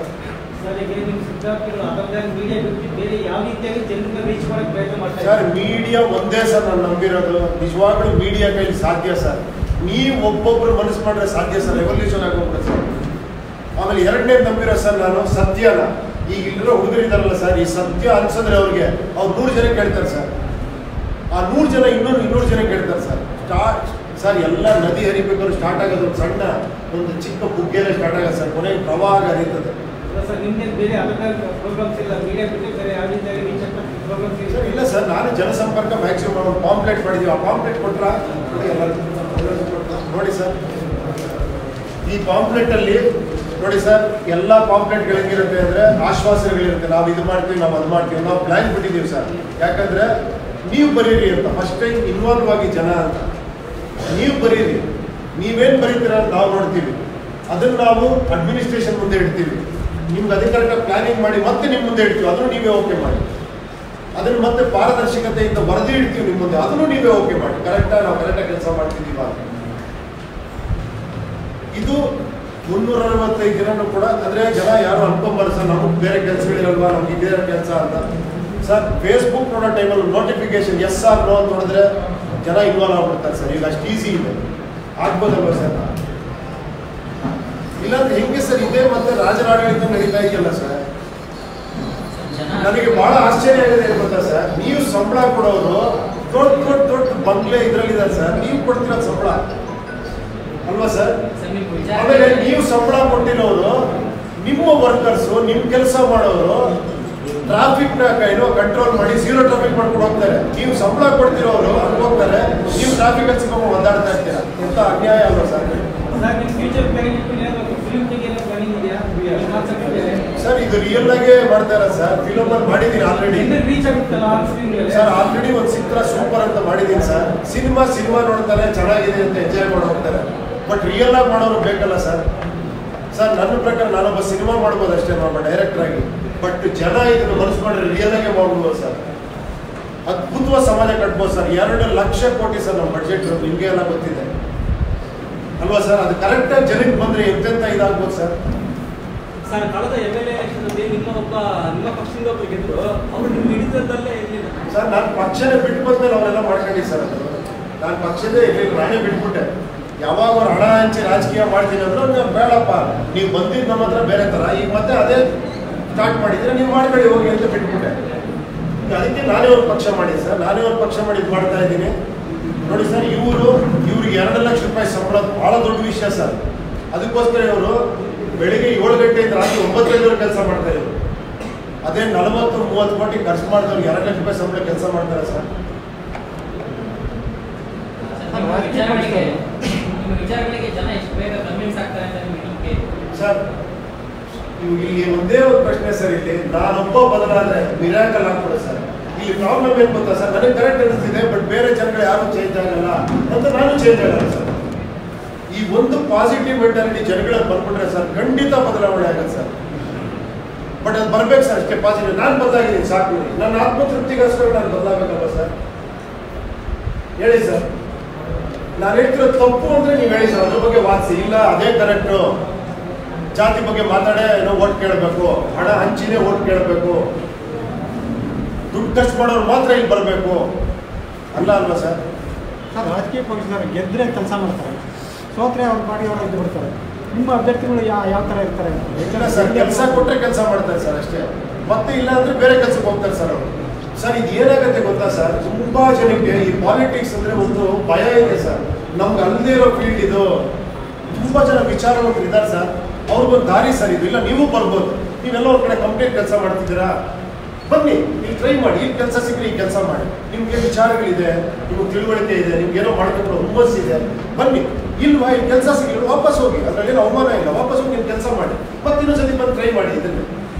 [SPEAKER 1] ಸರ್ ಮೀಡಿಯಾ ಒಂದೇ ಸರ್ ನಾನು ನಂಬಿರೋದು. ನಿಜವಾಗ್ಲೂ ಮೀಡಿಯಾ ಕೈಲಿ ಸಾಧ್ಯ ಸರ್. ನೀವು ಒಬ್ಬೊಬ್ರು ಮನಸ್ಸು ಮಾಡಿದ್ರೆ ಸಾಧ್ಯ ಸರ್, ರೆವಲ್ಯೂಷನ್ ಆಗೋಗ್ಬಿಡುತ್ತೆ ಸರ್. ಆಮೇಲೆ ಎರಡನೇ ನಂಬಿರೋ ಸರ್ ನಾನು ಸತ್ಯನ. ಈಗ ಇಲ್ಲಿರೋ ಹುಡುಗರಿದಾರಲ್ಲ ಸರ್, ಈ ಸತ್ಯ ಅನ್ಸಿದ್ರೆ ಅವ್ರಿಗೆ ಅವ್ರು ನೂರು ಜನ ಕೇಳ್ತಾರೆ ಸರ್. ಆ ನೂರು ಜನ ಇನ್ನೊಂದು ಇನ್ನೂರು ಜನ ಕೇಳ್ತಾರೆ ಸರ್. ಸ್ಟಾರ್ಟ್ ಸರ್ ಎಲ್ಲ ನದಿ ಹರಿಬೇಕಾದ್ರೆ ಸ್ಟಾರ್ಟ್ ಆಗೋದು ಒಂದು ಸಣ್ಣ ಒಂದು ಚಿಕ್ಕ ಬುಗ್ಗೆಲ್ಲ ಸ್ಟಾರ್ಟ್ ಆಗೋದು ಸರ್, ಕೊನೆಗೆ ಪ್ರವಾಹ ಹರಿತದೆ
[SPEAKER 5] ಸರ್. ನಿಮ್ಗೆ ಬೇರೆ ಅದರ್ ಪ್ರೋಗ್ರಾಮ್ಸ್ ಇಲ್ಲ, ಮೀಡಿಯಾ ಬಿಟ್ಟು ಬೇರೆ ಯಾವ ರೀತಿ ಪ್ರೋಗ್ರಾಮ್ಸ್ ಇಲ್ಲ?
[SPEAKER 1] ಇಲ್ಲ ಸರ್, ನಾನು ಜನಸಂಪರ್ಕ ಮ್ಯಾಕ್ಸಿಮಮ್ ಒಂದು ಪಾಂಪ್ಲೆಟ್ ಮಾಡಿದ್ದೀವಿ. ಆ ಪಾಂಪ್ಲೆಟ್ ಕೊಟ್ರ ನೋಡಿ ಸರ್, ಈ ಪಾಂಪ್ಲೆಟ್ ಅಲ್ಲಿ ನೋಡಿ ಸರ್, ಎಲ್ಲ ಪಾಂಪ್ಲೆಟ್ಗಳು ಹೆಂಗಿರುತ್ತೆ ಅಂದ್ರೆ ಆಶ್ವಾಸನೆಗಳಿರುತ್ತೆ. ನಾವು ಇದು ಮಾಡ್ತೀವಿ, ನಾವು ಅದು ಮಾಡ್ತೀವಿ, ನಾವು ಪ್ಲಾನ್ ಬಿಟ್ಟಿದ್ದೀವಿ ಸರ್. ಯಾಕಂದ್ರೆ ನೀವು ಬರೀರಿ ಅಂತ, ಫಸ್ಟ್ ಟೈಮ್ ಇನ್ವಾಲ್ವ್ ಆಗಿ ಜನ ಅಂತ ನೀವು ಬರೀರಿ. ನೀವೇನು ಬರೀತೀರ ನಾವು ನೋಡ್ತೀವಿ, ಅದನ್ನು ನಾವು ಅಡ್ಮಿನಿಸ್ಟ್ರೇಷನ್ ಮುಂದೆ ಇಡ್ತೀವಿ. ನಿಮ್ಗೆ ಅದಕ್ಕೆ ಕರೆಕ್ಟಾಗಿ ಪ್ಲಾನಿಂಗ್ ಮಾಡಿ ಮತ್ತೆ ನಿಮ್ಮ ಮುಂದೆ ಇಡ್ತೀವಿ, ಅದನ್ನು ನೀವೇ ಓಕೆ ಮಾಡಿ. ಅದನ್ನು ಮತ್ತೆ ಪಾರದರ್ಶಕತೆಯಿಂದ ವರದಿ ಇಡ್ತೀವಿ ನಿಮ್ಮ ಮುಂದೆ, ಅದನ್ನು ನೀವೇ ಓಕೆ ಮಾಡಿ. ಕರೆಕ್ಟಾಗಿ ನಾವು ಕರೆಕ್ಟಾಗಿ ಕೆಲಸ ಮಾಡ್ತಿದ್ದೀವ ಅಂತ. ಇದು ಮುನ್ನೂರ ಅರವತ್ತೈದು ಜನನು ಕೂಡ ಅಂದರೆ ಜನ ಯಾರು ಅನ್ಕೊಂಬಾರ ಸರ್, ನಮಗೆ ಬೇರೆ ಕೆಲಸಗಳಿರಲ್ವಾ, ನಮ್ಗೆ ಬೇರೆ ಕೆಲಸ ಅಂತ. ಸರ್ ಫೇಸ್ಬುಕ್ ನೋಡೋ ಟೈಮಲ್ಲಿ ನೋಟಿಫಿಕೇಶನ್ ಎಸ್ ಆರ್ ನೋ ಅಂತ ನೋಡಿದ್ರೆ ಜನ ಇನ್ವಾಲ್ವ್ ಆಗ್ಬಿಡ್ತಾರೆ ಸರ್. ಈಗ ಅಷ್ಟು ಈಸಿ ಇದೆ, ಆಗ್ಬೋದಲ್ವ ಸರ್? ಇಲ್ಲಾಂದ್ರೆ ಹೆಂಗೆ ಸರ್ ಇದೇ ಮತ್ತೆ ರಾಜರಾಡಳಿತ ನಡೀತಾ ಇದೆಯಲ್ಲ ಸರ್. ನನಗೆ ಬಹಳ ಆಶ್ಚರ್ಯ ಆಗಿದೆ ಏನು ಗೊತ್ತಾ ಸರ್, ನೀವು ಸಂಬಳ ಕೊಡೋರು ದೊಡ್ಡ ದೊಡ್ಡ ದೊಡ್ಡ ಬಂಗ್ಲೆ ಇದ್ರಲ್ಲಿದ್ದಾರೆ ಸರ್, ನೀವು ಕೊಡ್ತಿರೋ ಸಂಬಳ ಅಲ್ವಾ ಸರ್? ಆಮೇಲೆ ನೀವು ಸಂಬಳ ಕೊಟ್ಟಿರೋರು ನಿಮ್ಮ ವರ್ಕರ್ಸು, ನಿಮ್ಮ ಕೆಲಸ ಮಾಡೋರು ಟ್ರಾಫಿಕ್ ನ ಏನೋ ಕಂಟ್ರೋಲ್ ಮಾಡಿ ಝೀರೋ ಟ್ರಾಫಿಕ್ ಮಾಡ್ಕೊಂಡು ಹೋಗ್ತಾರೆ. ನೀವು ಸಂಬಳ ಕೊಡ್ತಿರೋರು ಹೋಗ್ತಾರೆ, ನೀವು ಟ್ರಾಫಿಕ್ ಅಲ್ಲಿ ಸಿಕ್ಕೊಂಡು ಒದ್ದಾಡ್ತಾ ಇರ್ತೀರಾ. ಎಂತ ಅನ್ಯಾಯ ಅಲ್ವಾ ಸರ್? ಸರ್ ಇದು ರಿಯಲ್ ಆಗಿ ಮಾಡ್ತಾರ ಸರ್, ಫಿಲಮ್ ಅಲ್ಲಿ ಮಾಡಿದೀನಿ ಆಲ್ರೆಡಿ ಸರ್. ಆಲ್ರೆಡಿ ಒಂದು ಚಿತ್ರ ಸೂಪರ್ ಅಂತ ಮಾಡಿದೀನಿ ಸರ್. ಸಿನಿಮಾ ಸಿನಿಮಾ ನೋಡ್ತಾರೆ, ಚೆನ್ನಾಗಿದೆ ಅಂತ ಎಂಜಾಯ್ ಮಾಡಿ ಹೋಗ್ತಾರೆ. ಬಟ್ ರಿಯಲ್ ಆಗಿ ಮಾಡೋರು ಬೇಕಲ್ಲ ಸರ್. ಸರ್ ನನ್ನ ಪ್ರಕಾರ ನಾನೊಬ್ಬ ಸಿನಿಮಾ ಮಾಡ್ಬೋದು ಅಷ್ಟೇ, ನಾನೊಬ್ಬ ಡೈರೆಕ್ಟರ್ ಆಗಿ. ಬಟ್ ಜನ ಇದನ್ನು ಮನಸ್ಸು ಮಾಡಿದ್ರೆ ರಿಯಲ್ ಆಗೇ ಮಾಡ್ಬೋದು ಸರ್. ಅದ್ಭುತವಾದ ಸಮಾಜ ಕಟ್ಬೋದು ಸರ್. ಎರಡು ಲಕ್ಷ ಕೋಟಿ ಸರ್ ನಮ್ಮ ಬಡ್ಜೆಟ್, ನಿಮಗೆ ಎಲ್ಲ ಗೊತ್ತಿದೆ ಅಲ್ವಾ ಸರ್? ಅದು ಕರೆಕ್ಟಾಗಿ ಜನಕ್ಕೆ ಬಂದರೆ ಎಂತೆಂತ ಇದಾಗ್ಬೋದು ಸರ್.
[SPEAKER 5] ಸರ್ ಕಳೆದ ಎಮ್ ಎಲ್ ಎ ಎಲೆಕ್ಷನ್ನಲ್ಲಿ ನಿಮ್ಮ ಒಬ್ಬ ನಿಮ್ಮ ಪಕ್ಷದಿಂದ ಒಬ್ಬರು ಗೆದ್ದರು, ಅವರು ನಿಮ್ಮ ಹಿಡಿತದಲ್ಲೇ ಇರಲಿಲ್ಲ
[SPEAKER 1] ಸರ್. ನಾನು ಪಕ್ಷನೇ ಬಿಟ್ಟು ಬಂದ್ಮೇಲೆ ಅವರೆಲ್ಲ ಮಾಡ್ಕೊಂಡಿದ್ದೆ ಸರ್. ಅದು ನಾನು ಪಕ್ಷದೇ ಇರಲಿಲ್ಲ, ನಾನೇ ಬಿಟ್ಬಿಟ್ಟೆ. ಯಾವಾಗ ಅವ್ರು ಹಣ ಹಂಚಿ ರಾಜಕೀಯ ಮಾಡ್ತೀನಿ ಅಂದ್ರೆ ಬೇಡಪ್ಪ, ನೀವು ಬಂದಿದ್ದು ನಮ್ಮ ಹತ್ರ ಬೇರೆ ಥರ, ಈಗ ಮತ್ತೆ ಅದೇ ಸ್ಟಾರ್ಟ್ ಮಾಡಿದ್ರೆ ನೀವು ಮಾಡ್ಕೊಳ್ಳಿ ಹೋಗಿ ಅಂತ ಬಿಟ್ಬಿಟ್ಟೆ. ಅದಕ್ಕೆ ನಾನೇ ಒಂದು ಪಕ್ಷ ಮಾಡಿದ್ದೆ ಸರ್. ನಾನೇ ಒಂದು ಪಕ್ಷ ಮಾಡಿ ಇದು ಮಾಡ್ತಾ ಇದ್ದೀನಿ ನೋಡಿ ಸರ್. ಇವರು ಇವ್ರಿಗೆ ಎರಡು ಲಕ್ಷ ರೂಪಾಯಿ ಸಂಬಳ ಭಾಳ ದೊಡ್ಡ ವಿಷಯ ಸರ್. ಅದಕ್ಕೋಸ್ಕರ ಇವರು ಬೆಳಿಗ್ಗೆ ಏಳು ಗಂಟೆಯಿಂದ ರಾತ್ರಿ ಒಂಬತ್ತು ಗಂಟೆವರೆಗೆ ಕೆಲಸ ಮಾಡ್ತಾರೆ ಇವರು. ಅದೇ ನಲವತ್ತು ಮೂವತ್ತು ಕೋಟಿ ಖರ್ಚು ಮಾಡಿದವ್ರಿಗೆ ಎರಡು ಲಕ್ಷ ರೂಪಾಯಿ ಸಂಬಳ ಕೆಲಸ ಮಾಡ್ತಾರೆ ಸರ್. ಸರ್ ಇವಾಗ ಇಲ್ಲಿ ಒಂದೇ ಒಂದು ಪ್ರಶ್ನೆ ಸರ್, ಇಲ್ಲಿ ನಾನೊಬ್ಬ ಬದಲಾದ್ರೆ ಮಿರಾಕಲ್ ಆಗ್ಬಿಡುತ್ತೆ ಸರ್. ಇಲ್ಲಿ ಪ್ರಾಬ್ಲಮ್ ಏನು ಗೊತ್ತಾ ಸರ್, ನನಗೆ ಕರೆಕ್ಟ್ ಅನಿಸ್ತಿದೆ, ಬಟ್ ಬೇರೆ ಜನಗಳು ಯಾರು ಚೇಂಜ್ ಆಗಲ್ಲ ಅಂತ ನಾನು ಚೇಂಜ್ ಆಗಲ್ಲ ಸರ್. ಈ ಒಂದು ಪಾಸಿಟಿವ್ ಮೆಂಟಾಲಿಟಿ ಜನಗಳಲ್ಲಿ ಬಂದ್ಬಿಟ್ರೆ ಸರ್ ಖಂಡಿತ ಬದಲಾವಣೆ ಆಗುತ್ತೆ ಸರ್. ಬಟ್ ಅದು ಬರ್ಬೇಕು ಸರ್, ಅಷ್ಟೇ ಪಾಸಿಟಿವ್. ನಾನು ಬದಲಾಗಿದ್ದೀನಿ ಸಾಕು, ನನ್ನ ಆತ್ಮತೃಪ್ತಿಗೋಸ್ಕರ ನಾನು ಬದಲಾಗಬೇಕಲ್ವ ಸರ್? ಹೇಳಿ ಸರ್. ನಾನು ಹೇಳ್ತಿರೋ ತಪ್ಪು ಅಂದ್ರೆ ನೀವು ಹೇಳಿ ಸರ್, ಅದ್ರ ಬಗ್ಗೆ ವಾದಿಸಿ. ಇಲ್ಲ ಅದೇ ಕರೆಕ್ಟು, ಜಾತಿ ಬಗ್ಗೆ ಮಾತಾಡೇ ಏನೋ ಓಟ್ ಕೇಳಬೇಕು, ಹಣ ಹಂಚಿನೇ ಓಟ್ ಕೇಳಬೇಕು, ದುಡ್ಡು ಖರ್ಚು ಮಾಡೋರು ಮಾತ್ರ ಇಲ್ಲಿ ಬರಬೇಕು ಅಲ್ಲ ಅಲ್ವಾ ಸರ್?
[SPEAKER 6] ಸರ್ ರಾಜಕೀಯ ಪಕ್ಷದವ್ರು ಗೆದ್ದರೆ ಕೆಲಸ ಮಾಡ್ತಾರೆ, ಸೋತ್ರೆ ಅವ್ರ ಪಾಡಿ ಅವರು ಇದ್ದು ಬಿಡ್ತಾರೆ. ನಿಮ್ಮ ಅಭ್ಯರ್ಥಿಗಳು ಯಾವ ಯಾವ ಥರ ಇರ್ತಾರೆ?
[SPEAKER 1] ಇಲ್ಲ ಸರ್, ಕೆಲಸ ಕೊಟ್ಟರೆ ಕೆಲಸ ಮಾಡ್ತಾರೆ ಸರ್ ಅಷ್ಟೇ. ಮತ್ತೆ ಇಲ್ಲ ಅಂದ್ರೆ ಬೇರೆ ಕೆಲಸಕ್ಕೆ ಹೋಗ್ತಾರೆ ಸರ್ ಅವರು. ಸರ್ ಇದು ಏನಾಗುತ್ತೆ ಗೊತ್ತಾ ಸರ್, ತುಂಬಾ ಜನಕ್ಕೆ ಈ ಪಾಲಿಟಿಕ್ಸ್ ಅಂದ್ರೆ ಒಂದು ಭಯ ಇದೆ ಸರ್. ನಮ್ಗೆ ಅಲ್ಲದೇ ಇರೋ ಫೀಲ್ಡ್ ಇದು. ತುಂಬಾ ಜನ ವಿಚಾರವಂತರು ಇದ್ದಾರೆ ಸರ್, ಅವ್ರಿಗೊಂದು ದಾರಿ ಸರ್ ಇದು. ಇಲ್ಲ ನೀವು ಬರ್ಬೋದು, ನೀವೆಲ್ಲ ಒಂದು ಕಡೆ ಕಂಪ್ಲೀಟ್ ಕೆಲಸ ಮಾಡ್ತಿದ್ದೀರಾ, ಬನ್ನಿ ಇಲ್ಲಿ ಟ್ರೈ ಮಾಡಿ, ಇಲ್ಲಿ ಕೆಲಸ ಸಿಕ್ಕರೆ ಈ ಕೆಲಸ ಮಾಡಿ. ನಿಮ್ಗೆ ವಿಚಾರಗಳಿದೆ, ನಿಮ್ಗೆ ತಿಳುವಳಿಕೆ ಇದೆ, ನಿಮ್ಗೆ ಏನೋ ಮಾಡ್ಬೇಕು ಹುಮ್ಮಸ್ಸಿದೆ, ಬನ್ನಿ. ಇಲ್ವಾ ಇಲ್ಲಿ ಕೆಲಸ ಸಿಗಲಿಲ್ಲ ವಾಪಸ್ ಹೋಗಿ, ಅದರಲ್ಲಿ ಏನು ಅವಮಾನ ಇಲ್ಲ, ವಾಪಸ್ ಹೋಗಿ ನೀವು ಕೆಲಸ ಮಾಡಿ, ಮತ್ತೆ ಇನ್ನೊಂದ್ಸತಿ ಬಂದು ಟ್ರೈ ಮಾಡಿ ಇದನ್ನು